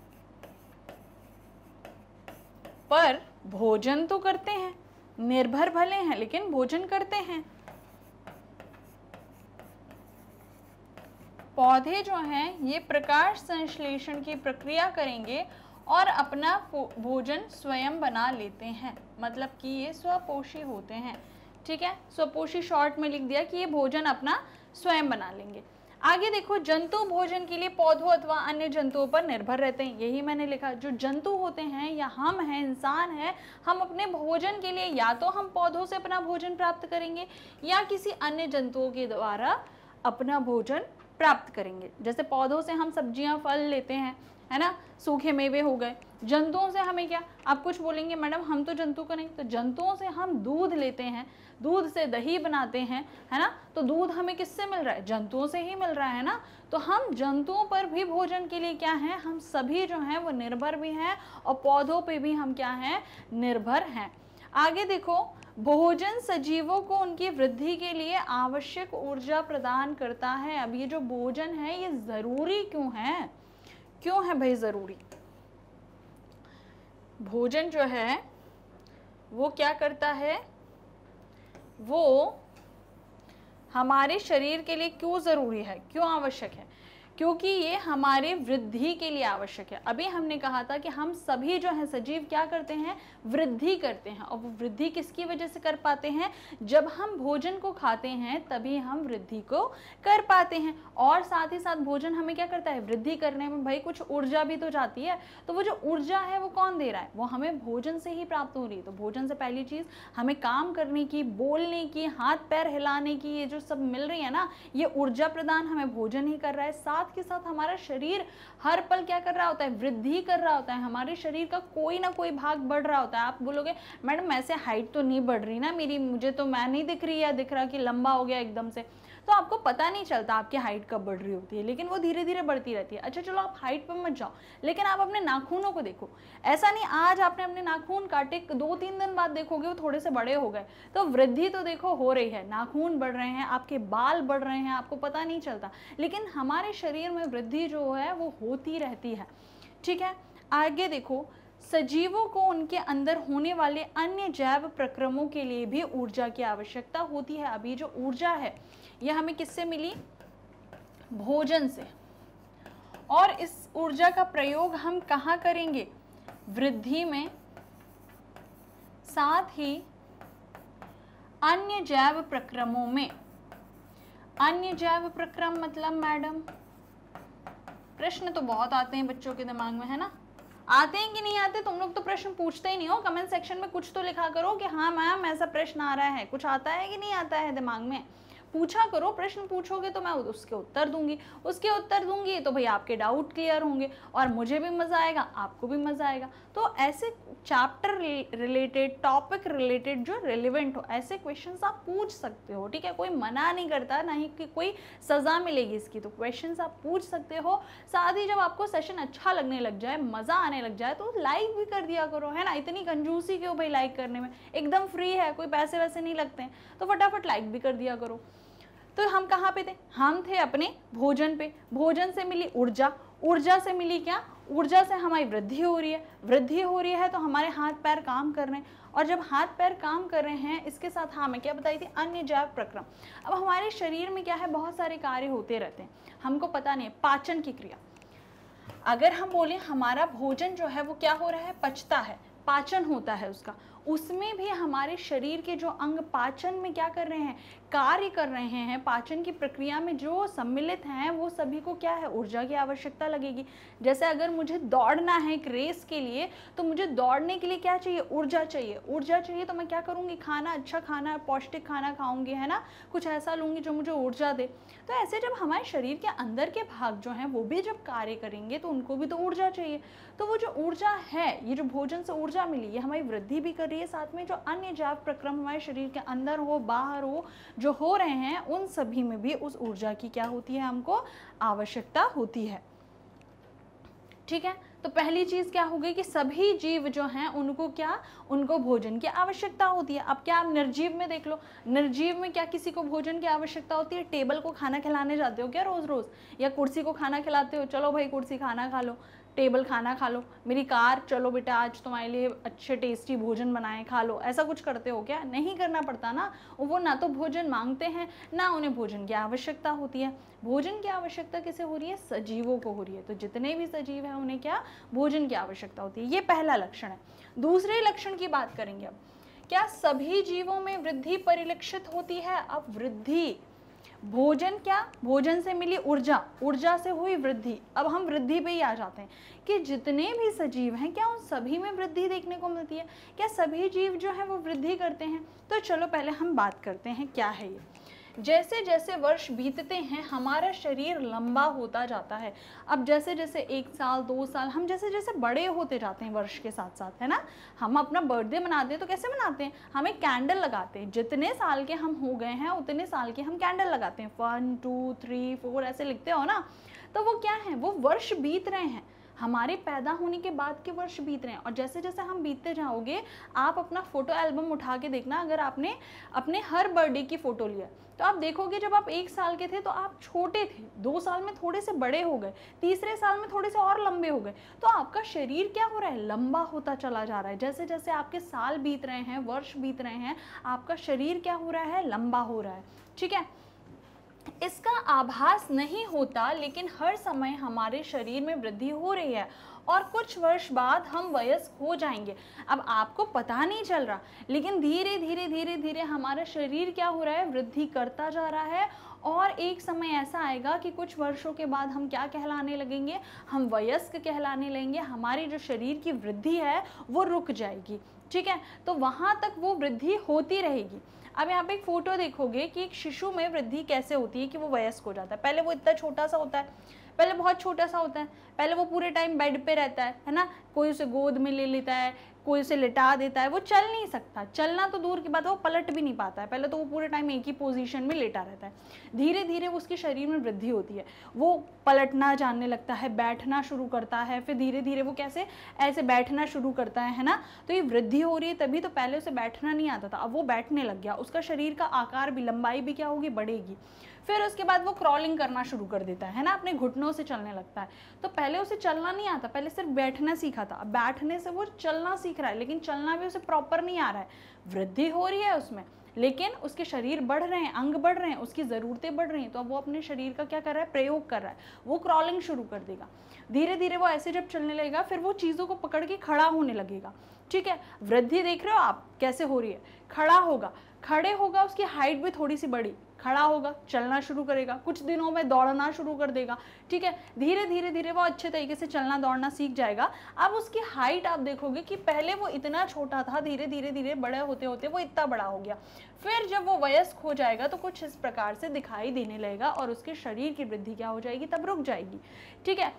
पर भोजन तो करते हैं, निर्भर भले हैं लेकिन भोजन करते हैं। पौधे जो हैं ये प्रकाश संश्लेषण की प्रक्रिया करेंगे और अपना भोजन स्वयं बना लेते हैं, मतलब कि ये स्वपोषी होते हैं, ठीक है। स्वपोषी शॉर्ट में लिख दिया कि ये भोजन अपना स्वयं बना लेंगे। आगे देखो, जंतु भोजन के लिए पौधों अथवा अन्य जंतुओं पर निर्भर रहते हैं। यही मैंने लिखा, जो जंतु होते हैं या हम हैं, इंसान हैं, हम अपने भोजन के लिए या तो हम पौधों से अपना भोजन प्राप्त करेंगे या किसी अन्य जंतुओं के द्वारा अपना भोजन प्राप्त करेंगे। जैसे पौधों से हम सब्जियां, फल लेते हैं, है ना, सूखे मेवे हो गए। जंतुओं से हमें क्या, आप कुछ बोलेंगे मैडम हम तो जंतु का नहीं, तो जंतुओं से हम दूध लेते हैं, दूध से दही बनाते हैं, है ना। तो दूध हमें किससे मिल रहा है, जंतुओं से ही मिल रहा है ना। तो हम जंतुओं पर भी भोजन के लिए क्या हैं, हम सभी जो हैं वो निर्भर भी हैं, और पौधों पे भी हम क्या हैं, निर्भर हैं। आगे देखो, भोजन सजीवों को उनकी वृद्धि के लिए आवश्यक ऊर्जा प्रदान करता है। अब ये जो भोजन है ये जरूरी क्यों है, क्यों है भाई जरूरी? भोजन जो है वो क्या करता है, वो हमारे शरीर के लिए क्यों ज़रूरी है, क्यों आवश्यक है? क्योंकि ये हमारे वृद्धि के लिए आवश्यक है। अभी हमने कहा था कि हम सभी जो हैं सजीव क्या करते हैं, वृद्धि करते हैं। और वो वृद्धि किसकी वजह से कर पाते हैं? जब हम भोजन को खाते हैं तभी हम वृद्धि को कर पाते हैं। और साथ ही साथ भोजन हमें क्या करता है, वृद्धि करने में भाई कुछ ऊर्जा भी तो जाती है। तो वो जो ऊर्जा है वो कौन दे रहा है? वो हमें भोजन से ही प्राप्त हो रही है। तो भोजन से पहली चीज़ हमें काम करने की, बोलने की, हाथ पैर हिलाने की, ये जो सब मिल रही है ना, ये ऊर्जा प्रदान हमें भोजन ही कर रहा है। साथ के साथ हमारा शरीर हर पल क्या कर रहा होता है, वृद्धि कर रहा होता है। हमारे शरीर का कोई ना कोई भाग बढ़ रहा होता है। आप बोलोगे मैडम ऐसे हाइट तो नहीं बढ़ रही ना मेरी, मुझे तो मैं नहीं दिख रही, या दिख रहा कि लंबा हो गया एकदम से, तो आपको पता नहीं चलता आपकी हाइट कब बढ़ रही होती है, लेकिन वो धीरे धीरे बढ़ती रहती है। अच्छा चलो आप हाइट पर मत जाओ, लेकिन आप अपने नाखूनों को देखो। ऐसा नहीं आज आपने अपने नाखून काटे, दो तीन दिन बाद देखोगे वो थोड़े से बड़े हो गए, तो वृद्धि तो देखो हो रही है, नाखून बढ़ रहे हैं, आपके बाल बढ़ रहे हैं, आपको पता नहीं चलता। लेकिन हमारे शरीर में वृद्धि जो है वो होती रहती है। ठीक है, आगे देखो, सजीवों को उनके अंदर होने वाले अन्य जैव प्रक्रमों के लिए भी ऊर्जा की आवश्यकता होती है। अभी जो ऊर्जा है यह हमें किससे मिली? भोजन से। और इस ऊर्जा का प्रयोग हम कहाँ करेंगे? वृद्धि में, साथ ही अन्य जैव प्रक्रमों में। अन्य जैव प्रक्रम मतलब मैडम, प्रश्न तो बहुत आते हैं बच्चों के दिमाग में, है ना? आते हैं कि नहीं आते? तुम लोग तो प्रश्न पूछते ही नहीं हो। कमेंट सेक्शन में कुछ तो लिखा करो कि हाँ मैम ऐसा प्रश्न आ रहा है। कुछ आता है कि नहीं आता है दिमाग में? पूछा करो, प्रश्न पूछोगे तो मैं उसके उत्तर दूंगी, उसके उत्तर दूंगी तो भाई आपके डाउट क्लियर होंगे और मुझे भी मज़ा आएगा, आपको भी मज़ा आएगा। तो ऐसे चैप्टर रिलेटेड, टॉपिक रिलेटेड जो रिलेवेंट हो, ऐसे क्वेश्चंस आप पूछ सकते हो। ठीक है, कोई मना नहीं करता, ना ही कि कोई सज़ा मिलेगी इसकी, तो क्वेश्चंस आप पूछ सकते हो। साथ ही जब आपको सेशन अच्छा लगने लग जाए, मज़ा आने लग जाए, तो लाइक भी कर दिया करो, है ना? इतनी कंजूसी क्यों भाई लाइक करने में, एकदम फ्री है, कोई पैसे वैसे नहीं लगते हैं, तो फटाफट लाइक भी कर दिया करो। तो हम कहाँ पे थे? हम थे अपने भोजन पे। भोजन से मिली ऊर्जा, ऊर्जा से मिली क्या? ऊर्जा से हमारी वृद्धि हो रही है, वृद्धि हो रही है तो हमारे हाथ पैर काम कर रहे हैं, और जब हाथ पैर काम कर रहे हैं इसके साथ हाँ मैं क्या बताई थी, अन्य जैव प्रक्रम। अब हमारे शरीर में क्या है, बहुत सारे कार्य होते रहते हैं, हमको पता नहीं है। पाचन की क्रिया, अगर हम बोलें हमारा भोजन जो है वो क्या हो रहा है, पचता है, पाचन होता है उसका, उसमें भी हमारे शरीर के जो अंग पाचन में क्या कर रहे हैं, कार्य कर रहे हैं, पाचन की प्रक्रिया में जो सम्मिलित हैं वो सभी को क्या है, ऊर्जा की आवश्यकता लगेगी। जैसे अगर मुझे दौड़ना है एक रेस के लिए, तो मुझे दौड़ने के लिए क्या चाहिए, ऊर्जा चाहिए। ऊर्जा चाहिए तो मैं क्या करूँगी, खाना, अच्छा खाना, पौष्टिक खाना खाऊंगी, है ना, कुछ ऐसा लूँगी जो मुझे ऊर्जा दे। तो ऐसे जब हमारे शरीर के अंदर के भाग जो हैं वो भी जब कार्य करेंगे तो उनको भी तो ऊर्जा चाहिए। तो वो जो ऊर्जा है, ये जो भोजन से ऊर्जा मिली, ये हमारी वृद्धि भी कर रही है, साथ में जो अन्य जैव प्रक्रम हमारे शरीर के अंदर हो, बाहर हो, जो हो रहे हैं, उन सभी में भी उस ऊर्जा की क्या होती है, हमको आवश्यकता होती है। ठीक है, तो पहली चीज क्या हो गई कि सभी जीव जो हैं उनको क्या, उनको भोजन की आवश्यकता होती है। अब क्या आप निर्जीव में देख लो, निर्जीव में क्या किसी को भोजन की आवश्यकता होती है? टेबल को खाना खिलाने जाते हो क्या रोज रोज, या कुर्सी को खाना खिलाते हो, चलो भाई कुर्सी खाना खा लो, टेबल खाना खा लो, मेरी कार चलो बेटा आज तुम्हारे लिए अच्छे टेस्टी भोजन बनाए खा लो, ऐसा कुछ करते हो क्या? नहीं करना पड़ता ना। वो ना तो भोजन मांगते हैं, ना उन्हें भोजन की आवश्यकता होती है। भोजन की आवश्यकता किसे हो रही है? सजीवों को हो रही है। तो जितने भी सजीव हैं उन्हें क्या, भोजन की आवश्यकता होती है। ये पहला लक्षण है। दूसरे लक्षण की बात करेंगे अब, क्या सभी जीवों में वृद्धि परिलक्षित होती है? अब वृद्धि, भोजन क्या, भोजन से मिली ऊर्जा, ऊर्जा से हुई वृद्धि। अब हम वृद्धि पे ही आ जाते हैं कि जितने भी सजीव हैं क्या उन सभी में वृद्धि देखने को मिलती है? क्या सभी जीव जो हैं वो वृद्धि करते हैं? तो चलो पहले हम बात करते हैं क्या है ये। जैसे जैसे वर्ष बीतते हैं हमारा शरीर लंबा होता जाता है। अब जैसे जैसे एक साल, दो साल, हम जैसे जैसे बड़े होते जाते हैं वर्ष के साथ साथ, है ना। हम अपना बर्थडे मनाते हैं तो कैसे मनाते हैं, हम एक कैंडल लगाते हैं। जितने साल के हम हो गए हैं उतने साल के हम कैंडल लगाते हैं, वन टू थ्री फोर ऐसे लिखते हो ना। तो वो क्या है, वो वर्ष बीत रहे हैं, हमारे पैदा होने के बाद के वर्ष बीत रहे हैं। और जैसे जैसे हम बीतते जाओगे, आप अपना फोटो एल्बम उठा के देखना, अगर आपने अपने हर बर्थडे की फोटो लिया तो आप देखोगे जब आप एक साल के थे तो आप छोटे थे, दो साल में थोड़े से बड़े हो गए, तीसरे साल में थोड़े से और लंबे हो गए। तो आपका शरीर क्या हो रहा है, लंबा होता चला जा रहा है। जैसे जैसे आपके साल बीत रहे हैं, वर्ष बीत रहे हैं, आपका शरीर क्या हो रहा है, लंबा हो रहा है। ठीक है, इसका आभास नहीं होता, लेकिन हर समय हमारे शरीर में वृद्धि हो रही है और कुछ वर्ष बाद हम वयस्क हो जाएंगे। अब आपको पता नहीं चल रहा, लेकिन धीरे धीरे धीरे धीरे हमारा शरीर क्या हो रहा है, वृद्धि करता जा रहा है। और एक समय ऐसा आएगा कि कुछ वर्षों के बाद हम क्या कहलाने लगेंगे, हम वयस्क कहलाने लगेंगे। हमारी जो शरीर की वृद्धि है वो रुक जाएगी, ठीक है। तो वहाँ तक वो वृद्धि होती रहेगी। अब यहाँ पे एक फोटो देखोगे कि एक शिशु में वृद्धि कैसे होती है कि वो वयस्क हो जाता है। पहले वो इतना छोटा सा होता है, पहले बहुत छोटा सा होता है, पहले वो पूरे टाइम बेड पे रहता है है ना, कोई उसे गोद में ले लेता है, कोई उसे लिटा देता है, वो चल नहीं सकता, चलना तो दूर की बात है, वो पलट भी नहीं पाता है। पहले तो वो पूरे टाइम एक ही पोजीशन में लेटा रहता है। धीरे धीरे उसके शरीर में वृद्धि होती है, वो पलटना जानने लगता है, बैठना शुरू करता है, फिर धीरे धीरे वो कैसे ऐसे बैठना शुरू करता है है ना। तो ये वृद्धि हो रही है तभी तो, पहले उसे बैठना नहीं आता था, अब वो बैठने लग गया, उसका शरीर का आकार भी, लंबाई भी क्या होगी, बढ़ेगी। फिर उसके बाद वो क्रॉलिंग करना शुरू कर देता है ना, अपने घुटनों से चलने लगता है। तो पहले उसे चलना नहीं आता, पहले सिर्फ बैठना सीखा था, अब बैठने से वो चलना सीख रहा है, लेकिन चलना भी उसे प्रॉपर नहीं आ रहा है। वृद्धि हो रही है उसमें, लेकिन उसके शरीर बढ़ रहे हैं, अंग बढ़ रहे हैं, उसकी ज़रूरतें बढ़ रही हैं, तो अब वो अपने शरीर का क्या कर रहा है, प्रयोग कर रहा है। वो क्रॉलिंग शुरू कर देगा। धीरे धीरे वो ऐसे जब चलने लगेगा, फिर वो चीज़ों को पकड़ के खड़ा होने लगेगा, ठीक है। वृद्धि देख रहे हो आप कैसे हो रही है, खड़ा होगा, खड़े होगा, उसकी हाइट भी थोड़ी सी बढ़ी, खड़ा होगा, चलना शुरू करेगा, कुछ दिनों में दौड़ना शुरू कर देगा, ठीक है। धीरे धीरे धीरे वो अच्छे तरीके से चलना दौड़ना सीख जाएगा। अब उसकी हाइट आप देखोगे कि पहले वो इतना छोटा था, धीरे धीरे धीरे बड़े होते होते वो इतना बड़ा हो गया। फिर जब वो वयस्क हो जाएगा तो कुछ इस प्रकार से दिखाई देने लगेगा और उसके शरीर की वृद्धि क्या हो जाएगी, तब रुक जाएगी, ठीक है।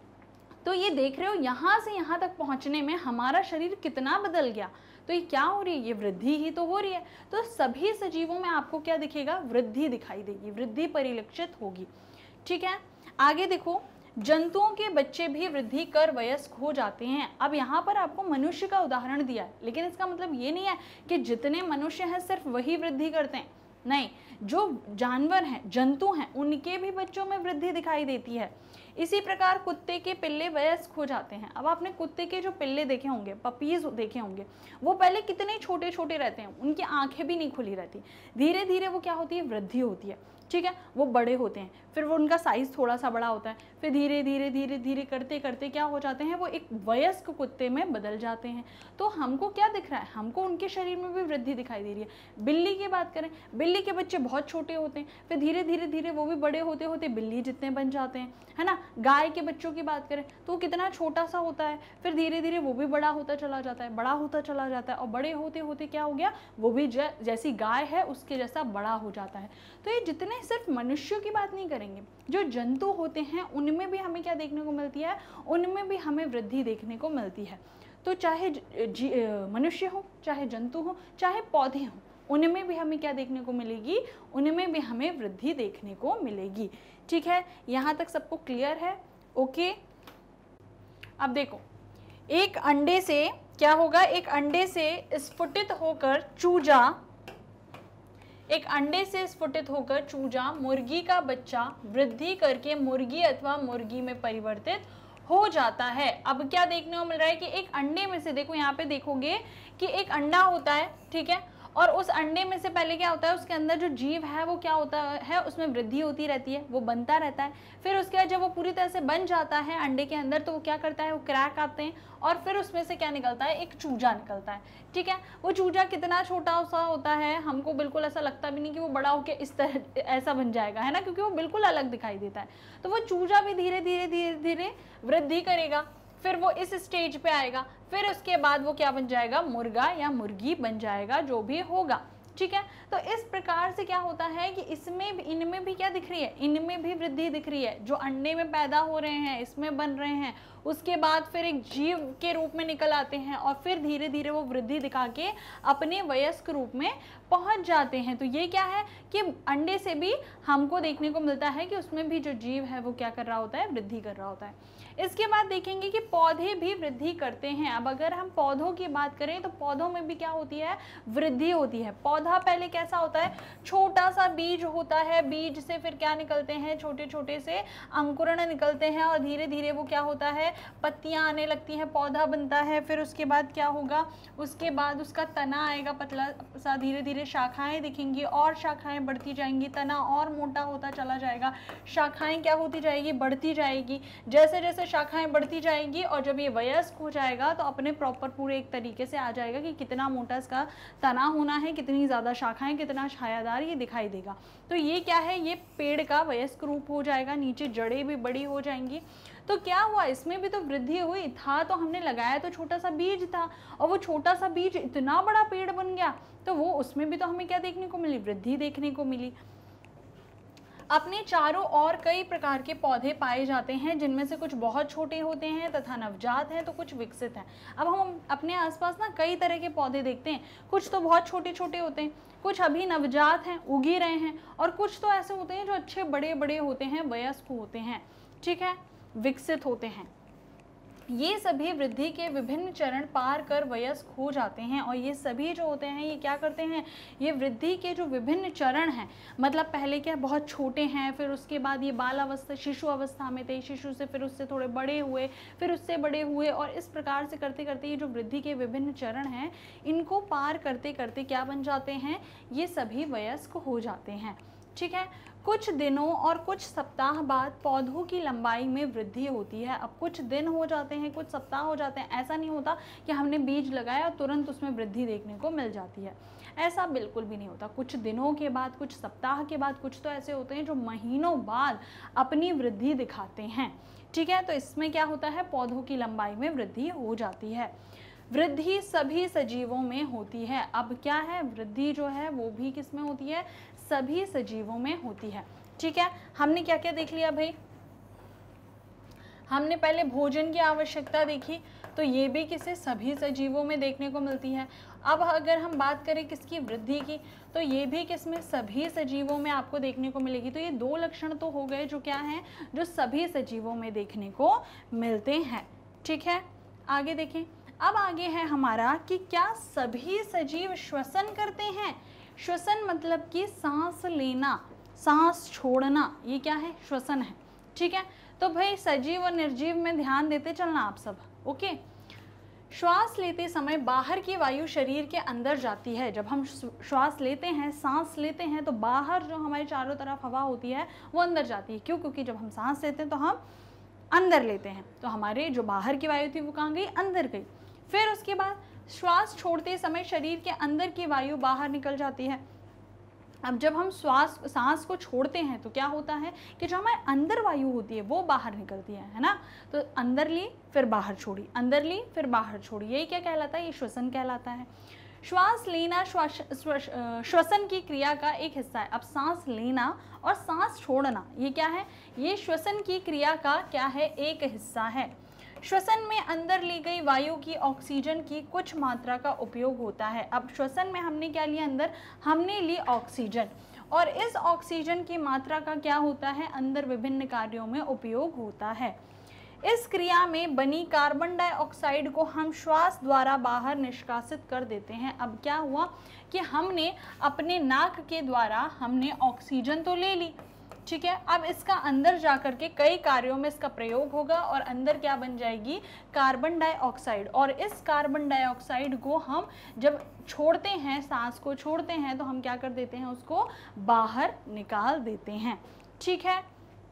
तो ये देख रहे हो, यहाँ से यहाँ तक पहुँचने में हमारा शरीर कितना बदल गया। तो ये क्या हो रही है, ये वृद्धि ही तो हो रही है। तो सभी सजीवों में आपको क्या दिखेगा, वृद्धि दिखाई देगी, वृद्धि परिलक्षित होगी, ठीक है। आगे देखो, जंतुओं के बच्चे भी वृद्धि कर वयस्क हो जाते हैं। अब यहाँ पर आपको मनुष्य का उदाहरण दिया है, लेकिन इसका मतलब ये नहीं है कि जितने मनुष्य हैं सिर्फ वही वृद्धि करते हैं, नहीं। जो जानवर हैं, जंतु हैं, उनके भी बच्चों में वृद्धि दिखाई देती है। इसी प्रकार कुत्ते के पिल्ले वयस्क हो जाते हैं। अब आपने कुत्ते के जो पिल्ले देखे होंगे, पपीज देखे होंगे, वो पहले कितने छोटे छोटे रहते हैं, उनकी आंखें भी नहीं खुली रहती। धीरे धीरे वो क्या होती है, वृद्धि होती है, ठीक है। वो बड़े होते हैं, फिर वो उनका साइज थोड़ा सा बड़ा होता है, फिर धीरे धीरे धीरे धीरे करते करते क्या हो जाते हैं, वो एक वयस्क कुत्ते में बदल जाते हैं। तो हमको क्या दिख रहा है, हमको उनके शरीर में भी वृद्धि दिखाई दे रही है। बिल्ली की बात करें, बिल्ली के बच्चे बहुत छोटे होते हैं, फिर धीरे धीरे धीरे वो भी बड़े होते होते बिल्ली जितने बन जाते हैं, है ना। गाय के बच्चों की बात करें तो वो कितना छोटा सा होता है, फिर धीरे धीरे वो भी बड़ा होता चला जाता है, बड़ा होता चला जाता है, और बड़े होते होते क्या हो गया, वो भी जैसी गाय है उसके जैसा बड़ा हो जाता है। तो ये जितने सिर्फ मनुष्यों की बात नहीं करेंगे, जो जंतु होते हैं उनमें भी हमें क्या देखने को मिलती है, उनमें भी हमें वृद्धि देखने को मिलती है। तो चाहे मनुष्य हो, चाहे जंतु हो, चाहे पौधे हों, उनमें भी हमें क्या देखने को मिलेगी, उनमें भी हमें वृद्धि देखने को मिलेगी, ठीक है। यहाँ तक सबको क्लियर है, ओके। अब देखो, एक अंडे से क्या होगा, एक अंडे से स्फुटित होकर चूजा एक अंडे से स्फुटित होकर चूजा मुर्गी का बच्चा वृद्धि करके मुर्गी अथवा मुर्गी में परिवर्तित हो जाता है। अब क्या देखने को मिल रहा है कि एक अंडे में से, देखो यहाँ पे देखोगे कि एक अंडा होता है, ठीक है, और उस अंडे में से पहले क्या होता है, उसके अंदर जो जीव है वो क्या होता है, उसमें वृद्धि होती रहती है, वो बनता रहता है। फिर उसके बाद जब वो पूरी तरह से बन जाता है अंडे के अंदर, तो वो क्या करता है, वो क्रैक आते हैं और फिर उसमें से क्या निकलता है, एक चूजा निकलता है, ठीक है। वो चूजा कितना छोटा सा होता है, हमको बिल्कुल ऐसा लगता भी नहीं कि वो बड़ा होकर इस तरह ऐसा बन जाएगा, है ना, क्योंकि वो बिल्कुल अलग दिखाई देता है। तो वो चूजा भी धीरे धीरे धीरे धीरे वृद्धि करेगा, फिर वो इस स्टेज पे आएगा, फिर उसके बाद वो क्या बन जाएगा, मुर्गा या मुर्गी बन जाएगा, जो भी होगा, ठीक है। तो इस प्रकार से क्या होता है कि इसमें भी, इनमें भी क्या दिख रही है, इनमें भी वृद्धि दिख रही है। जो अंडे में पैदा हो रहे हैं, इसमें बन रहे हैं, उसके बाद फिर एक जीव के रूप में निकल आते हैं और फिर धीरे धीरे वो वृद्धि दिखा के अपने वयस्क रूप में पहुंच जाते हैं। तो ये क्या है कि अंडे से भी हमको देखने को मिलता है कि उसमें भी जो जीव है वो क्या कर रहा होता है, वृद्धि कर रहा होता है। इसके बाद देखेंगे कि पौधे भी वृद्धि करते हैं। अब अगर हम पौधों की बात करें तो पौधों में भी क्या होती है, वृद्धि होती है। पौधा पहले कैसा होता है, छोटा सा बीज होता है, बीज से फिर क्या निकलते हैं, छोटे छोटे से अंकुरण निकलते हैं और धीरे धीरे वो क्या होता है, पत्तियां आने लगती हैं, पौधा बनता है। फिर उसके बाद क्या होगा, उसके बाद उसका तना आएगा पतला सा, धीरे धीरे शाखाएं दिखेंगी और शाखाएं बढ़ती जाएंगी, तना और मोटा होता चला जाएगा, शाखाएं क्या होती जाएगी, बढ़ती जाएगी। जैसे जैसे शाखाएं बढ़ती जाएंगी और जब ये वयस्क हो जाएगा तो अपने प्रॉपर पूरे एक तरीके से आ जाएगा कि कितना मोटा इसका तना होना है, कितनी ज़्यादा शाखाएं, कितना छायादार ये दिखाई देगा। तो ये क्या है, ये पेड़ का वयस्क रूप हो जाएगा, नीचे जड़ें भी बड़ी हो जाएंगी। तो क्या हुआ, इसमें भी तो वृद्धि हुई, था तो हमने लगाया तो छोटा सा बीज था और वो छोटा सा बीज इतना बड़ा पेड़ बन गया, तो वो उसमें भी तो हमें क्या देखने को मिली, वृद्धि देखने को मिली। अपने चारों ओर कई प्रकार के पौधे पाए जाते हैं, जिनमें से कुछ बहुत छोटे होते हैं तथा नवजात हैं तो कुछ विकसित हैं। अब हम अपने आसपास ना कई तरह के पौधे देखते हैं, कुछ तो बहुत छोटे छोटे होते हैं, कुछ अभी नवजात हैं, उग ही रहे हैं, और कुछ तो ऐसे होते हैं जो अच्छे बड़े बड़े होते हैं, वयस्क होते हैं, ठीक है, विकसित होते हैं। ये सभी वृद्धि के विभिन्न चरण पार कर वयस्क हो जाते हैं। और ये सभी जो होते हैं ये क्या करते हैं, ये वृद्धि के जो विभिन्न चरण हैं, मतलब पहले क्या बहुत छोटे हैं, फिर उसके बाद ये बाल अवस्था, शिशु अवस्था में थे, शिशु से फिर उससे थोड़े बड़े हुए, फिर उससे बड़े हुए, और इस प्रकार से करते करते ये जो वृद्धि के विभिन्न चरण हैं इनको पार करते करते क्या बन जाते हैं, ये सभी वयस्क हो जाते हैं, ठीक है। कुछ दिनों और कुछ सप्ताह बाद पौधों की लंबाई में वृद्धि होती है। अब कुछ दिन हो जाते हैं, कुछ सप्ताह हो जाते हैं, ऐसा नहीं होता कि हमने बीज लगाया और तुरंत उसमें वृद्धि देखने को मिल जाती है, ऐसा बिल्कुल भी नहीं होता। कुछ दिनों के बाद, कुछ सप्ताह के बाद, कुछ तो ऐसे होते हैं जो महीनों बाद अपनी वृद्धि दिखाते हैं, ठीक है। तो इसमें क्या होता है, पौधों की लंबाई में वृद्धि हो जाती है। वृद्धि सभी सजीवों में होती है। अब क्या है, वृद्धि जो है वो भी किस में होती है, सभी सजीवों में होती है, ठीक है। हमने क्या क्या देख लिया भाई, हमने पहले भोजन की आवश्यकता देखी, तो ये भी किसे, सभी सजीवों में देखने को मिलती है। अब अगर हम बात करें किसकी, वृद्धि की, तो ये भी किसमें, सभी सजीवों में आपको देखने को मिलेगी। तो ये दो लक्षण तो हो गए जो क्या हैं, जो सभी सजीवों में देखने को मिलते हैं, ठीक है। आगे देखें, अब आगे है हमारा कि क्या सभी सजीव श्वसन करते हैं। श्वसन मतलब कि सांस लेना, सांस छोड़ना, ये क्या है, श्वसन है, ठीक है। तो भाई सजीव और निर्जीव में ध्यान देते चलना आप सब, ओके। श्वास लेते समय बाहर की वायु शरीर के अंदर जाती है। जब हम श्वास लेते हैं, सांस लेते हैं, तो बाहर जो हमारे चारों तरफ हवा होती है वो अंदर जाती है। क्यों, क्योंकि जब हम सांस लेते हैं तो हम अंदर लेते हैं, तो हमारे जो बाहर की वायु थी वो कहाँ गई, अंदर गई। फिर उसके बाद श्वास छोड़ते समय शरीर के अंदर की वायु बाहर निकल जाती है। अब जब हम श्वास सांस को छोड़ते हैं तो क्या होता है कि जो हमारे अंदर वायु होती है वो बाहर निकलती है, है ना। तो अंदर ली फिर बाहर छोड़ी, अंदर ली फिर बाहर छोड़ी, यही क्या कहलाता है, ये श्वसन कहलाता है। श्वास लेना श्वास श्वसन की क्रिया का एक हिस्सा है। अब सांस लेना और सांस छोड़ना ये क्या है, ये श्वसन की क्रिया का क्या है, एक हिस्सा है। श्वसन में अंदर ली गई वायु की ऑक्सीजन की कुछ मात्रा का उपयोग होता है। अब श्वसन में हमने क्या लिया, अंदर हमने ली ऑक्सीजन, और इस ऑक्सीजन की मात्रा का क्या होता है, अंदर विभिन्न कार्यों में उपयोग होता है। इस क्रिया में बनी कार्बन डाइऑक्साइड को हम श्वास द्वारा बाहर निष्कासित कर देते हैं। अब क्या हुआ कि हमने अपने नाक के द्वारा हमने ऑक्सीजन तो ले ली, ठीक है। अब इसका अंदर जाकर के कई कार्यों में इसका प्रयोग होगा और अंदर क्या बन जाएगी, कार्बन डाइऑक्साइड। और इस कार्बन डाइऑक्साइड को हम जब छोड़ते हैं, सांस को छोड़ते हैं, तो हम क्या कर देते हैं, उसको बाहर निकाल देते हैं, ठीक है।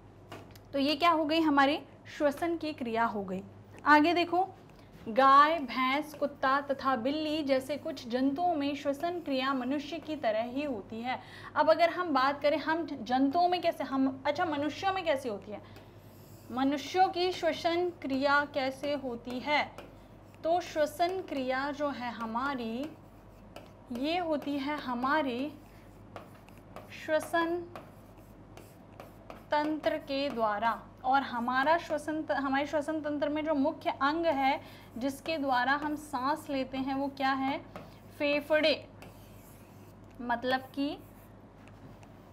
तो ये क्या हो गई, हमारी श्वसन की क्रिया हो गई। आगे देखो, गाय, भैंस, कुत्ता तथा बिल्ली जैसे कुछ जंतुओं में श्वसन क्रिया मनुष्य की तरह ही होती है। अब अगर हम बात करें हम जंतुओं में कैसे, हम अच्छा मनुष्यों में कैसे होती है, मनुष्यों की श्वसन क्रिया कैसे होती है, तो श्वसन क्रिया जो है हमारी ये होती है हमारी श्वसन तंत्र के द्वारा। और हमारा श्वसन हमारे श्वसन तंत्र में जो मुख्य अंग है जिसके द्वारा हम सांस लेते हैं वो क्या है, फेफड़े, मतलब कि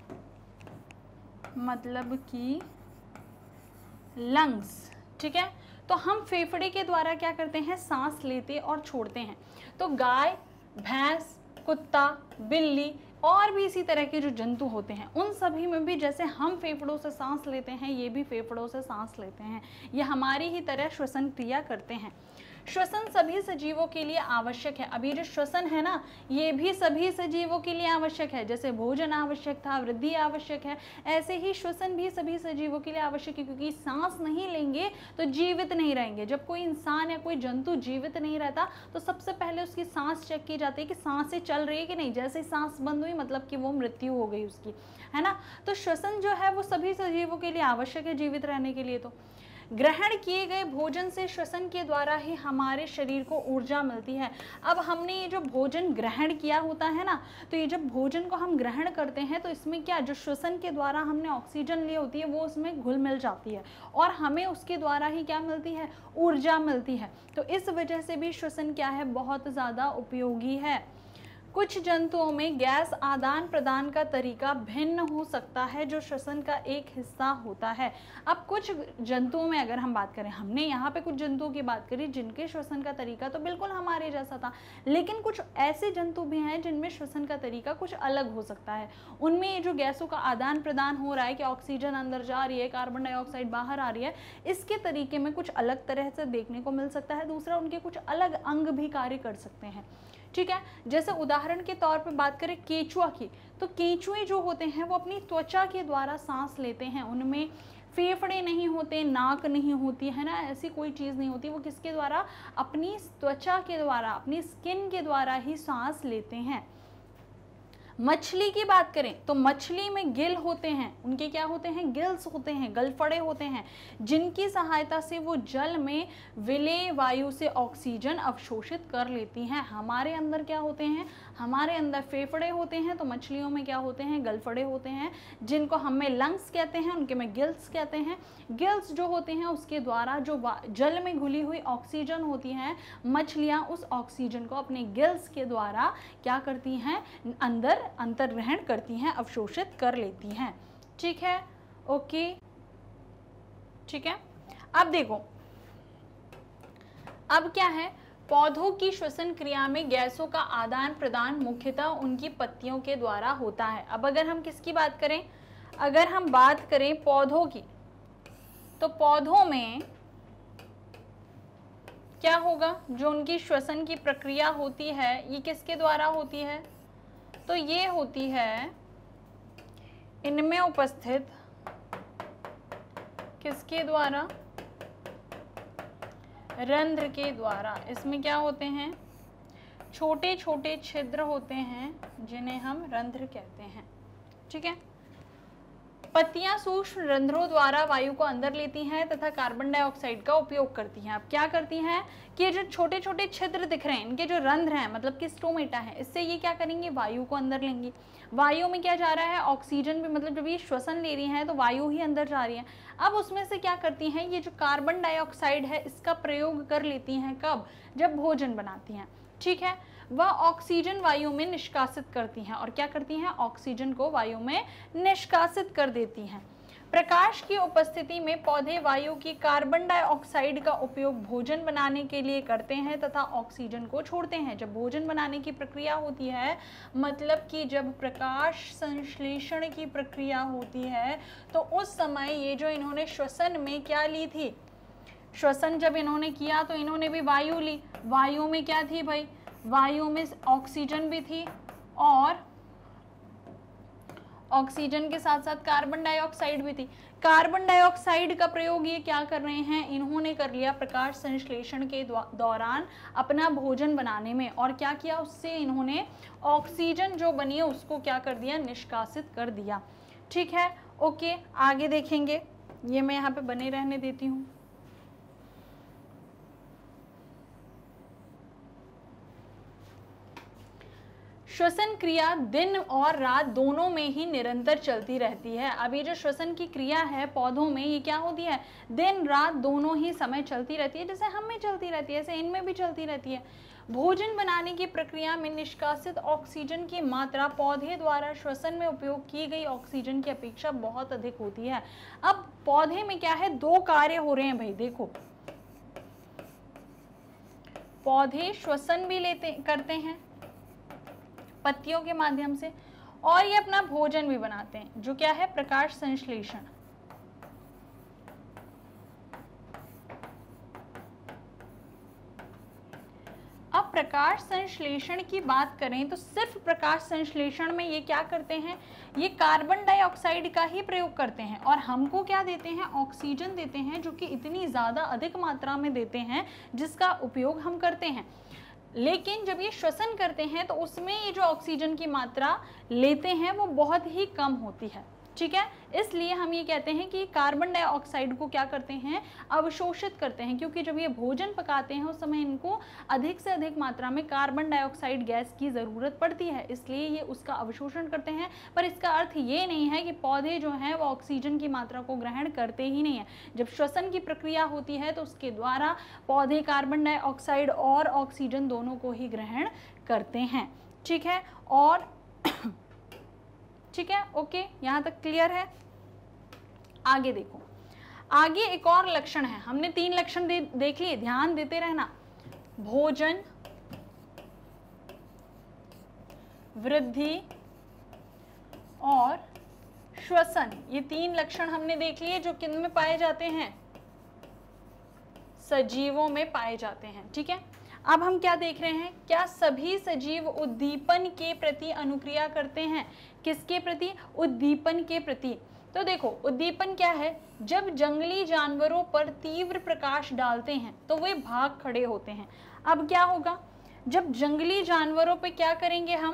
मतलब कि लंग्स, ठीक है। तो हम फेफड़े के द्वारा क्या करते हैं, सांस लेते और छोड़ते हैं। तो गाय, भैंस, कुत्ता, बिल्ली और भी इसी तरह के जो जंतु होते हैं, उन सभी में भी जैसे हम फेफड़ों से सांस लेते हैं, ये भी फेफड़ों से सांस लेते हैं। ये हमारी ही तरह श्वसन क्रिया करते हैं। श्वसन सभी सजीवों के लिए आवश्यक है। अब ये जो श्वसन है ना, ये भी सभी सजीवों के लिए आवश्यक है। जैसे भोजन आवश्यक था, वृद्धि आवश्यक है, ऐसे ही श्वसन भी सभी सजीवों के लिए आवश्यक है, क्योंकि सांस नहीं लेंगे तो जीवित नहीं रहेंगे। जब कोई इंसान या कोई जंतु जीवित नहीं रहता तो सबसे पहले उसकी सांस चेक की जाती है कि सांसें चल रही है कि नहीं। जैसे सांस बंद हुई मतलब कि वो मृत्यु हो गई उसकी, है ना। तो श्वसन जो है वो सभी सजीवों के लिए आवश्यक है जीवित रहने के लिए। तो ग्रहण किए गए भोजन से श्वसन के द्वारा ही हमारे शरीर को ऊर्जा मिलती है। अब हमने ये जो भोजन ग्रहण किया होता है ना, तो ये जब भोजन को हम ग्रहण करते हैं तो इसमें क्या, जो श्वसन के द्वारा हमने ऑक्सीजन ली होती है वो उसमें घुल मिल जाती है और हमें उसके द्वारा ही क्या मिलती है, ऊर्जा मिलती है। तो इस वजह से भी श्वसन क्या है, बहुत ज़्यादा उपयोगी है। कुछ जंतुओं में गैस आदान प्रदान का तरीका भिन्न हो सकता है, जो श्वसन का एक हिस्सा होता है। अब कुछ जंतुओं में अगर हम बात करें, हमने यहाँ पे कुछ जंतुओं की बात करी जिनके श्वसन का तरीका तो बिल्कुल हमारे जैसा था, लेकिन कुछ ऐसे जंतु भी हैं जिनमें श्वसन का तरीका कुछ अलग हो सकता है। उनमें ये जो गैसों का आदान प्रदान हो रहा है कि ऑक्सीजन अंदर जा रही है, कार्बन डाइऑक्साइड बाहर आ रही है, इसके तरीके में कुछ अलग तरह से देखने को मिल सकता है। दूसरा, उनके कुछ अलग अंग भी कार्य कर सकते हैं, ठीक है। जैसे उदाहरण के तौर पे बात करें केंचुआ की, तो केंचुए जो होते हैं वो अपनी त्वचा के द्वारा सांस लेते हैं। उनमें फेफड़े नहीं होते, नाक नहीं होती है ना, ऐसी कोई चीज़ नहीं होती। वो किसके द्वारा, अपनी त्वचा के द्वारा, अपनी स्किन के द्वारा ही सांस लेते हैं। मछली की बात करें तो मछली में गिल होते हैं, उनके क्या होते हैं, गिल्स होते हैं, गलफड़े होते हैं, जिनकी सहायता से वो जल में विलेय वायु से ऑक्सीजन अवशोषित कर लेती हैं। हमारे अंदर क्या होते हैं, हमारे अंदर फेफड़े होते हैं, तो मछलियों में क्या होते हैं, गलफड़े होते हैं, जिनको हमें लंग्स कहते हैं, उनके में गिल्स कहते हैं। गिल्स जो होते हैं उसके द्वारा जो जल में घुली हुई ऑक्सीजन होती है, मछलियाँ उस ऑक्सीजन को अपने गिल्स के द्वारा क्या करती हैं, अंदर अंतर्ग्रहण करती हैं, अवशोषित कर लेती हैं, ठीक है। ओके, ठीक है। अब देखो, अब क्या है, पौधों की श्वसन क्रिया में गैसों का आदान प्रदान मुख्यतः उनकी पत्तियों के द्वारा होता है। अब अगर हम किसकी बात करें, अगर हम बात करें पौधों की, तो पौधों में क्या होगा, जो उनकी श्वसन की प्रक्रिया होती है ये किसके द्वारा होती है, तो ये होती है इनमें उपस्थित किसके द्वारा, रंध्र के द्वारा। इसमें क्या होते हैं, छोटे छोटे छिद्र होते हैं जिन्हें हम रंध्र कहते हैं, ठीक है। पत्तियां सूक्ष्म रंध्रों द्वारा वायु को अंदर लेती हैं तथा कार्बन डाइऑक्साइड का उपयोग करती हैं। अब क्या करती हैं कि ये जो छोटे छोटे छिद्र दिख रहे हैं, इनके जो रंध्र हैं मतलब कि स्टोमेटा है, इससे ये क्या करेंगे, वायु को अंदर लेंगी। वायु में क्या जा रहा है, ऑक्सीजन भी, मतलब जब ये श्वसन ले रही हैं तो वायु ही अंदर जा रही है। अब उसमें से क्या करती हैं, ये जो कार्बन डाइऑक्साइड है इसका प्रयोग कर लेती हैं, कब, जब भोजन बनाती हैं, ठीक है। वह ऑक्सीजन वायु में निष्कासित करती हैं, और क्या करती हैं, ऑक्सीजन को वायु में निष्कासित कर देती हैं। प्रकाश की उपस्थिति में पौधे वायु की कार्बन डाइऑक्साइड का उपयोग भोजन बनाने के लिए करते हैं तथा ऑक्सीजन को छोड़ते हैं। जब भोजन बनाने की प्रक्रिया होती है, मतलब कि जब प्रकाश संश्लेषण की प्रक्रिया होती है, तो उस समय ये जो इन्होंने श्वसन में क्या ली थी, श्वसन जब इन्होंने किया तो इन्होंने भी वायु ली। वायु में क्या थी भाई, वायु में ऑक्सीजन भी थी और ऑक्सीजन के साथ साथ कार्बन डाइऑक्साइड भी थी। कार्बन डाइऑक्साइड का प्रयोग ये क्या कर रहे हैं, इन्होंने कर लिया प्रकाश संश्लेषण के दौरान अपना भोजन बनाने में, और क्या किया, उससे इन्होंने ऑक्सीजन जो बनी है उसको क्या कर दिया, निष्कासित कर दिया, ठीक है। ओके, आगे देखेंगे, ये मैं यहाँ पे बने रहने देती हूँ। श्वसन क्रिया दिन और रात दोनों में ही निरंतर चलती रहती है। अब ये जो श्वसन की क्रिया है पौधों में, ये क्या होती है, दिन रात दोनों ही समय चलती रहती है। जैसे हम में चलती रहती है ऐसे इनमें भी चलती रहती है। भोजन बनाने की प्रक्रिया में निष्कासित ऑक्सीजन की मात्रा पौधे द्वारा श्वसन में उपयोग की गई ऑक्सीजन की अपेक्षा बहुत अधिक होती है। अब पौधे में क्या है, दो कार्य हो रहे हैं भाई, देखो पौधे श्वसन भी लेते करते हैं पत्तियों के माध्यम से, और ये अपना भोजन भी बनाते हैं, जो क्या है, प्रकाश संश्लेषण। अब प्रकाश संश्लेषण की बात करें तो सिर्फ प्रकाश संश्लेषण में ये क्या करते हैं, ये कार्बन डाइऑक्साइड का ही प्रयोग करते हैं और हमको क्या देते हैं, ऑक्सीजन देते हैं, जो कि इतनी ज़्यादा अधिक मात्रा में देते हैं जिसका उपयोग हम करते हैं। लेकिन जब ये श्वसन करते हैं तो उसमें ये जो ऑक्सीजन की मात्रा लेते हैं वो बहुत ही कम होती है, ठीक है। इसलिए हम ये कहते हैं कि कार्बन डाइऑक्साइड को क्या करते हैं, अवशोषित करते हैं, क्योंकि जब ये भोजन पकाते हैं उस समय इनको अधिक से अधिक मात्रा में कार्बन डाइऑक्साइड गैस की ज़रूरत पड़ती है, इसलिए ये उसका अवशोषण करते हैं। पर इसका अर्थ ये नहीं है कि पौधे जो हैं वो ऑक्सीजन की मात्रा को ग्रहण करते ही नहीं है। जब श्वसन की प्रक्रिया होती है तो उसके द्वारा पौधे कार्बन डाइऑक्साइड और ऑक्सीजन दोनों को ही ग्रहण करते हैं, ठीक है। और ठीक है, ओके, यहाँ तक क्लियर है। आगे देखो, आगे एक और लक्षण है, हमने तीन लक्षण दे, देख लिए, ध्यान देते रहना। भोजन, वृद्धि और श्वसन, ये तीन लक्षण हमने देख लिए जो किन में पाए जाते हैं, सजीवों में पाए जाते हैं, ठीक है। अब हम क्या देख रहे हैं, क्या सभी सजीव उद्दीपन के प्रति अनुक्रिया करते हैं, किसके प्रति, उद्दीपन के प्रति। तो देखो उद्दीपन क्या है, जब जंगली जानवरों पर तीव्र प्रकाश डालते हैं तो वे भाग खड़े होते हैं। अब क्या होगा, जब जंगली जानवरों पे क्या करेंगे, हम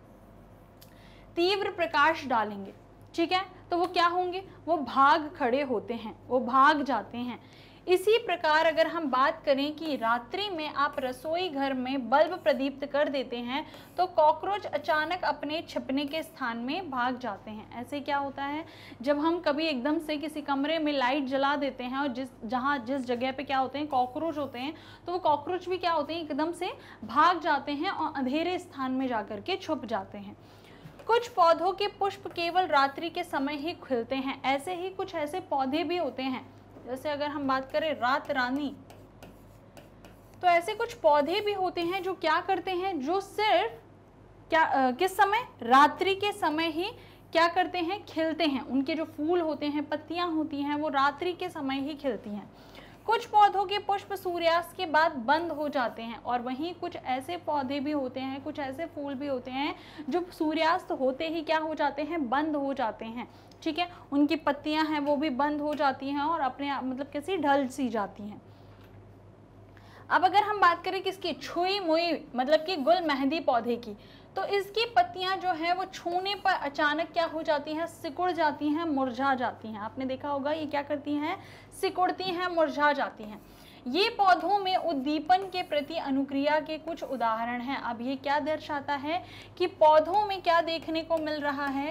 तीव्र प्रकाश डालेंगे, ठीक है, तो वो क्या होंगे, वो भाग खड़े होते हैं, वो भाग जाते हैं। इसी प्रकार अगर हम बात करें कि रात्रि में आप रसोई घर में बल्ब प्रदीप्त कर देते हैं तो कॉकरोच अचानक अपने छिपने के स्थान में भाग जाते हैं। ऐसे क्या होता है, जब हम कभी एकदम से किसी कमरे में लाइट जला देते हैं और जिस जहाँ जिस जगह पे क्या होते हैं, कॉकरोच होते हैं, तो वो कॉकरोच भी क्या होते हैं, एकदम से भाग जाते हैं और अंधेरे स्थान में जाकर के छुप जाते हैं। कुछ पौधों के पुष्प केवल रात्रि के समय ही खिलते हैं। ऐसे ही कुछ ऐसे पौधे भी होते हैं, जैसे अगर हम बात करें रात रानी, तो ऐसे कुछ पौधे भी होते हैं जो क्या करते हैं, जो सिर्फ क्या आ, किस समय, रात्रि के समय ही क्या करते हैं, खिलते हैं। उनके जो फूल होते हैं, पत्तियां होती हैं, वो रात्रि के समय ही खिलती हैं। कुछ पौधों के पुष्प सूर्यास्त के बाद बंद हो जाते हैं और वहीं कुछ ऐसे पौधे भी होते हैं, कुछ ऐसे फूल भी होते हैं जो सूर्यास्त होते ही क्या हो जाते हैं, बंद हो जाते हैं, ठीक है। उनकी पत्तियां हैं वो भी बंद हो जाती हैं और अपने आप मतलब कैसी ढल सी जाती हैं। अब अगर हम बात करें किसकी, छुई मुई मतलब कि गुल मेहंदी पौधे की, तो इसकी पत्तियां जो है वो छूने पर अचानक क्या हो जाती हैं, सिकुड़ जाती हैं, मुरझा जाती हैं। आपने देखा होगा ये क्या करती हैं, सिकुड़ती हैं, मुरझा जाती हैं। ये पौधों में उद्दीपन के प्रति अनुक्रिया के कुछ उदाहरण हैं। अब ये क्या दर्शाता है कि पौधों में क्या देखने को मिल रहा है,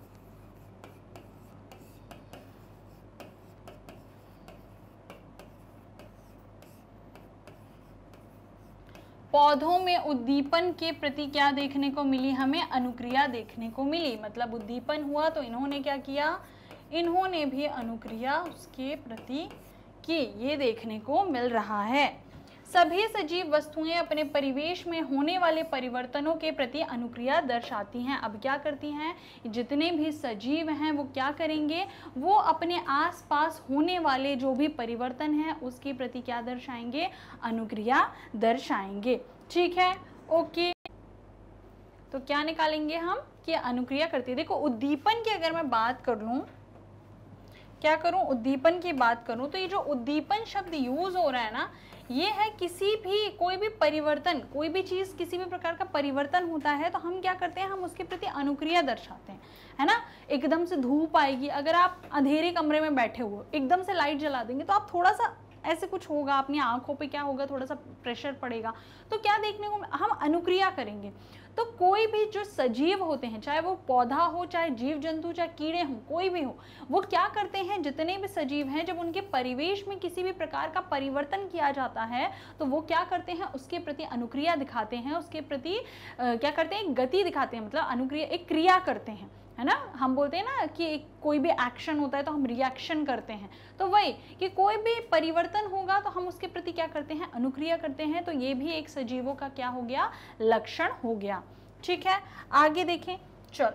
पौधों में उद्दीपन के प्रति क्या देखने को मिली, हमें अनुक्रिया देखने को मिली। मतलब उद्दीपन हुआ तो इन्होंने क्या किया, इन्होंने भी अनुक्रिया उसके प्रति की, ये देखने को मिल रहा है। सभी सजीव वस्तुएं अपने परिवेश में होने वाले परिवर्तनों के प्रति अनुक्रिया दर्शाती हैं। अब क्या करती हैं, जितने भी सजीव हैं वो क्या करेंगे, वो अपने आसपास होने वाले जो भी परिवर्तन हैं उसके प्रति क्या दर्शाएंगे, अनुक्रिया दर्शाएंगे, ठीक है, ओके। तो क्या निकालेंगे हम कि अनुक्रिया करती है। देखो उद्दीपन की अगर मैं बात कर लूं, क्या करूं, उद्दीपन की बात करूं, तो ये जो उद्दीपन शब्द यूज हो रहा है ना, ये है किसी भी कोई भी परिवर्तन, कोई भी चीज किसी भी प्रकार का परिवर्तन होता है तो हम क्या करते हैं, हम उसके प्रति अनुक्रिया दर्शाते हैं, है ना। एकदम से धूप आएगी, अगर आप अंधेरे कमरे में बैठे हुए एकदम से लाइट जला देंगे तो आप थोड़ा सा ऐसे कुछ होगा, अपनी आंखों पे क्या होगा, थोड़ा सा प्रेशर पड़ेगा, तो क्या देखने को हम अनुक्रिया करेंगे। तो कोई भी जो सजीव होते हैं, चाहे वो पौधा हो, चाहे जीव जंतु, चाहे कीड़े हों, कोई भी हो, वो क्या करते हैं, जितने भी सजीव हैं, जब उनके परिवेश में किसी भी प्रकार का परिवर्तन किया जाता है तो वो क्या करते हैं, उसके प्रति अनुक्रिया दिखाते हैं, उसके प्रति क्या करते हैं, गति दिखाते हैं, मतलब अनुक्रिया, एक क्रिया करते हैं, है ना। हम बोलते हैं ना कि कोई भी एक्शन होता है तो हम रिएक्शन करते हैं, तो वही कि कोई भी परिवर्तन होगा तो हम उसके प्रति क्या करते हैं, अनुक्रिया करते हैं। तो ये भी एक सजीवों का क्या हो गया, लक्षण हो गया। ठीक है, आगे देखें। चल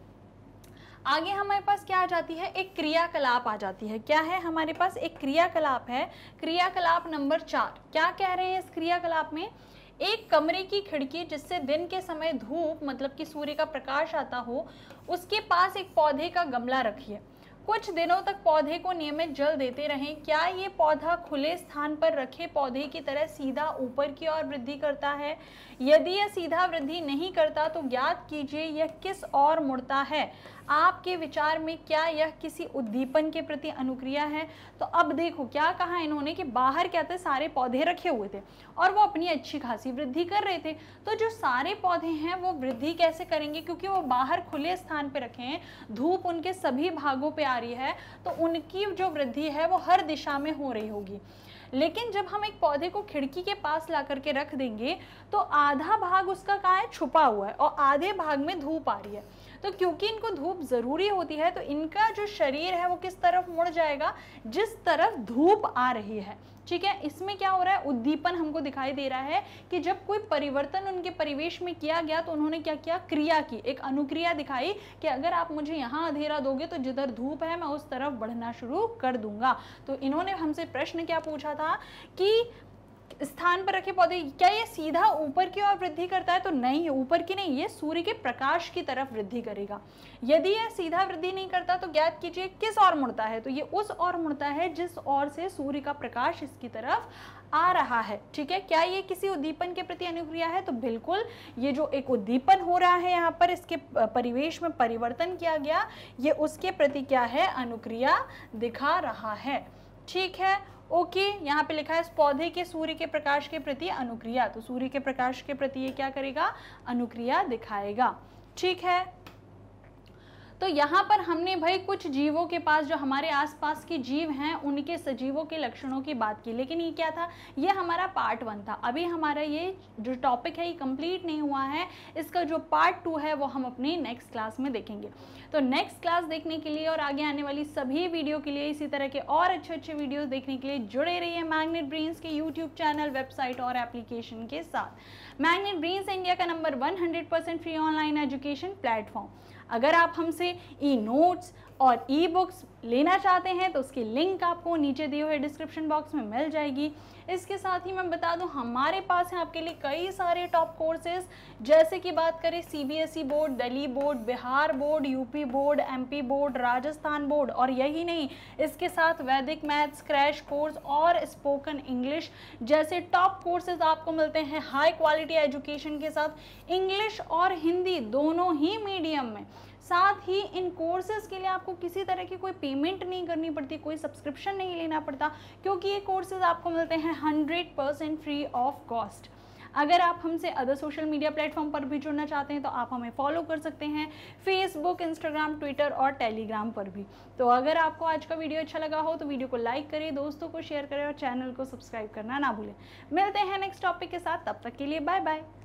आगे हमारे पास क्या आ जाती है, एक क्रियाकलाप आ जाती है। क्या है हमारे पास, एक क्रियाकलाप है, क्रियाकलाप नंबर चार। क्या कह रहे हैं इस क्रियाकलाप में, एक कमरे की खिड़की जिससे दिन के समय धूप मतलब कि सूर्य का प्रकाश आता हो, उसके पास एक पौधे का गमला रखिए। कुछ दिनों तक पौधे को नियमित जल देते रहें। क्या ये पौधा खुले स्थान पर रखे पौधे की तरह सीधा ऊपर की ओर वृद्धि करता है? यदि यह सीधा वृद्धि नहीं करता तो ज्ञात कीजिए यह किस ओर मुड़ता है। आपके विचार में क्या यह किसी उद्दीपन के प्रति अनुक्रिया है? तो अब देखो क्या कहा इन्होंने कि बाहर क्या थे, सारे पौधे रखे हुए थे और वो अपनी अच्छी खासी वृद्धि कर रहे थे। तो जो सारे पौधे हैं वो वृद्धि कैसे करेंगे, क्योंकि वो बाहर खुले स्थान पे रखे हैं, धूप उनके सभी भागों पे आ रही है, तो उनकी जो वृद्धि है वो हर दिशा में हो रही होगी। लेकिन जब हम एक पौधे को खिड़की के पास ला करके रख देंगे तो आधा भाग उसका कहाँ है, छुपा हुआ है, और आधे भाग में धूप आ रही है। तो क्योंकि इनको धूप जरूरी होती है तो इनका जो शरीर है वो किस तरफ मुड़ जाएगा, जिस तरफ धूप आ रही है। ठीक है, इसमें क्या हो रहा है, उद्दीपन हमको दिखाई दे रहा है कि जब कोई परिवर्तन उनके परिवेश में किया गया तो उन्होंने क्या किया, क्रिया की, एक अनुक्रिया दिखाई कि अगर आप मुझे यहाँ अंधेरा दोगे तो जिधर धूप है मैं उस तरफ बढ़ना शुरू कर दूंगा। तो इन्होंने हमसे प्रश्न क्या पूछा था कि स्थान पर रखे पौधे क्या ये सीधा ऊपर की ओर वृद्धि करता है? तो नहीं, ऊपर की नहीं, ये सूर्य के प्रकाश की तरफ वृद्धि करेगा। यदि यह सीधा वृद्धि नहीं करता तो ज्ञात कीजिए किस ओर मुड़ता है? तो ये उस ओर मुड़ता है जिस ओर से सूर्य का प्रकाश इसकी तरफ आ रहा है। ठीक है, क्या ये किसी उद्दीपन के प्रति अनुक्रिया है? तो बिल्कुल, ये जो एक उद्दीपन हो रहा है यहाँ पर, इसके परिवेश में परिवर्तन किया गया, ये उसके प्रति क्या है, अनुक्रिया दिखा रहा है। ठीक है, ओके okay, यहाँ पे लिखा है इस पौधे के सूर्य के प्रकाश के प्रति अनुक्रिया, तो सूर्य के प्रकाश के प्रति ये क्या करेगा, अनुक्रिया दिखाएगा। ठीक है, तो यहाँ पर हमने भाई कुछ जीवों के पास, जो हमारे आसपास के जीव हैं, उनके सजीवों के लक्षणों की बात की। लेकिन ये क्या था, ये हमारा पार्ट वन था। अभी हमारा ये जो टॉपिक है ये कंप्लीट नहीं हुआ है, इसका जो पार्ट टू है वो हम अपनी नेक्स्ट क्लास में देखेंगे। तो नेक्स्ट क्लास देखने के लिए और आगे आने वाली सभी वीडियो के लिए, इसी तरह के और अच्छे अच्छे वीडियोस देखने के लिए जुड़े रहिए मैग्नेट ब्रेन्स के यूट्यूब चैनल, वेबसाइट और एप्लीकेशन के साथ। मैग्नेट ब्रेन्स इंडिया का number one hundred percent free online education platform. अगर आप हमसे ई नोट्स और ई बुक्स लेना चाहते हैं तो उसकी लिंक आपको नीचे दिए हुए डिस्क्रिप्शन बॉक्स में मिल जाएगी। इसके साथ ही मैं बता दूं, हमारे पास है आपके लिए कई सारे टॉप कोर्सेज, जैसे कि बात करें CBSE board, Delhi board, Bihar board, UP board, MP board, Rajasthan board, और यही नहीं, इसके साथ वैदिक मैथ्स क्रैश कोर्स और स्पोकन इंग्लिश जैसे टॉप कोर्सेज आपको मिलते हैं हाई क्वालिटी एजुकेशन के साथ, इंग्लिश और हिंदी दोनों ही मीडियम में। साथ ही इन कोर्सेज के लिए आपको किसी तरह की कोई पेमेंट नहीं करनी पड़ती, कोई सब्सक्रिप्शन नहीं लेना पड़ता, क्योंकि ये कोर्सेज आपको मिलते हैं hundred percent free of cost. अगर आप हमसे अदर सोशल मीडिया प्लेटफॉर्म पर भी जुड़ना चाहते हैं तो आप हमें फॉलो कर सकते हैं, फेसबुक, इंस्टाग्राम, ट्विटर और टेलीग्राम पर भी। तो अगर आपको आज का वीडियो अच्छा लगा हो तो वीडियो को लाइक करें, दोस्तों को शेयर करें और चैनल को सब्सक्राइब करना ना भूलें। मिलते हैं नेक्स्ट टॉपिक के साथ, तब तक के लिए बाय बाय।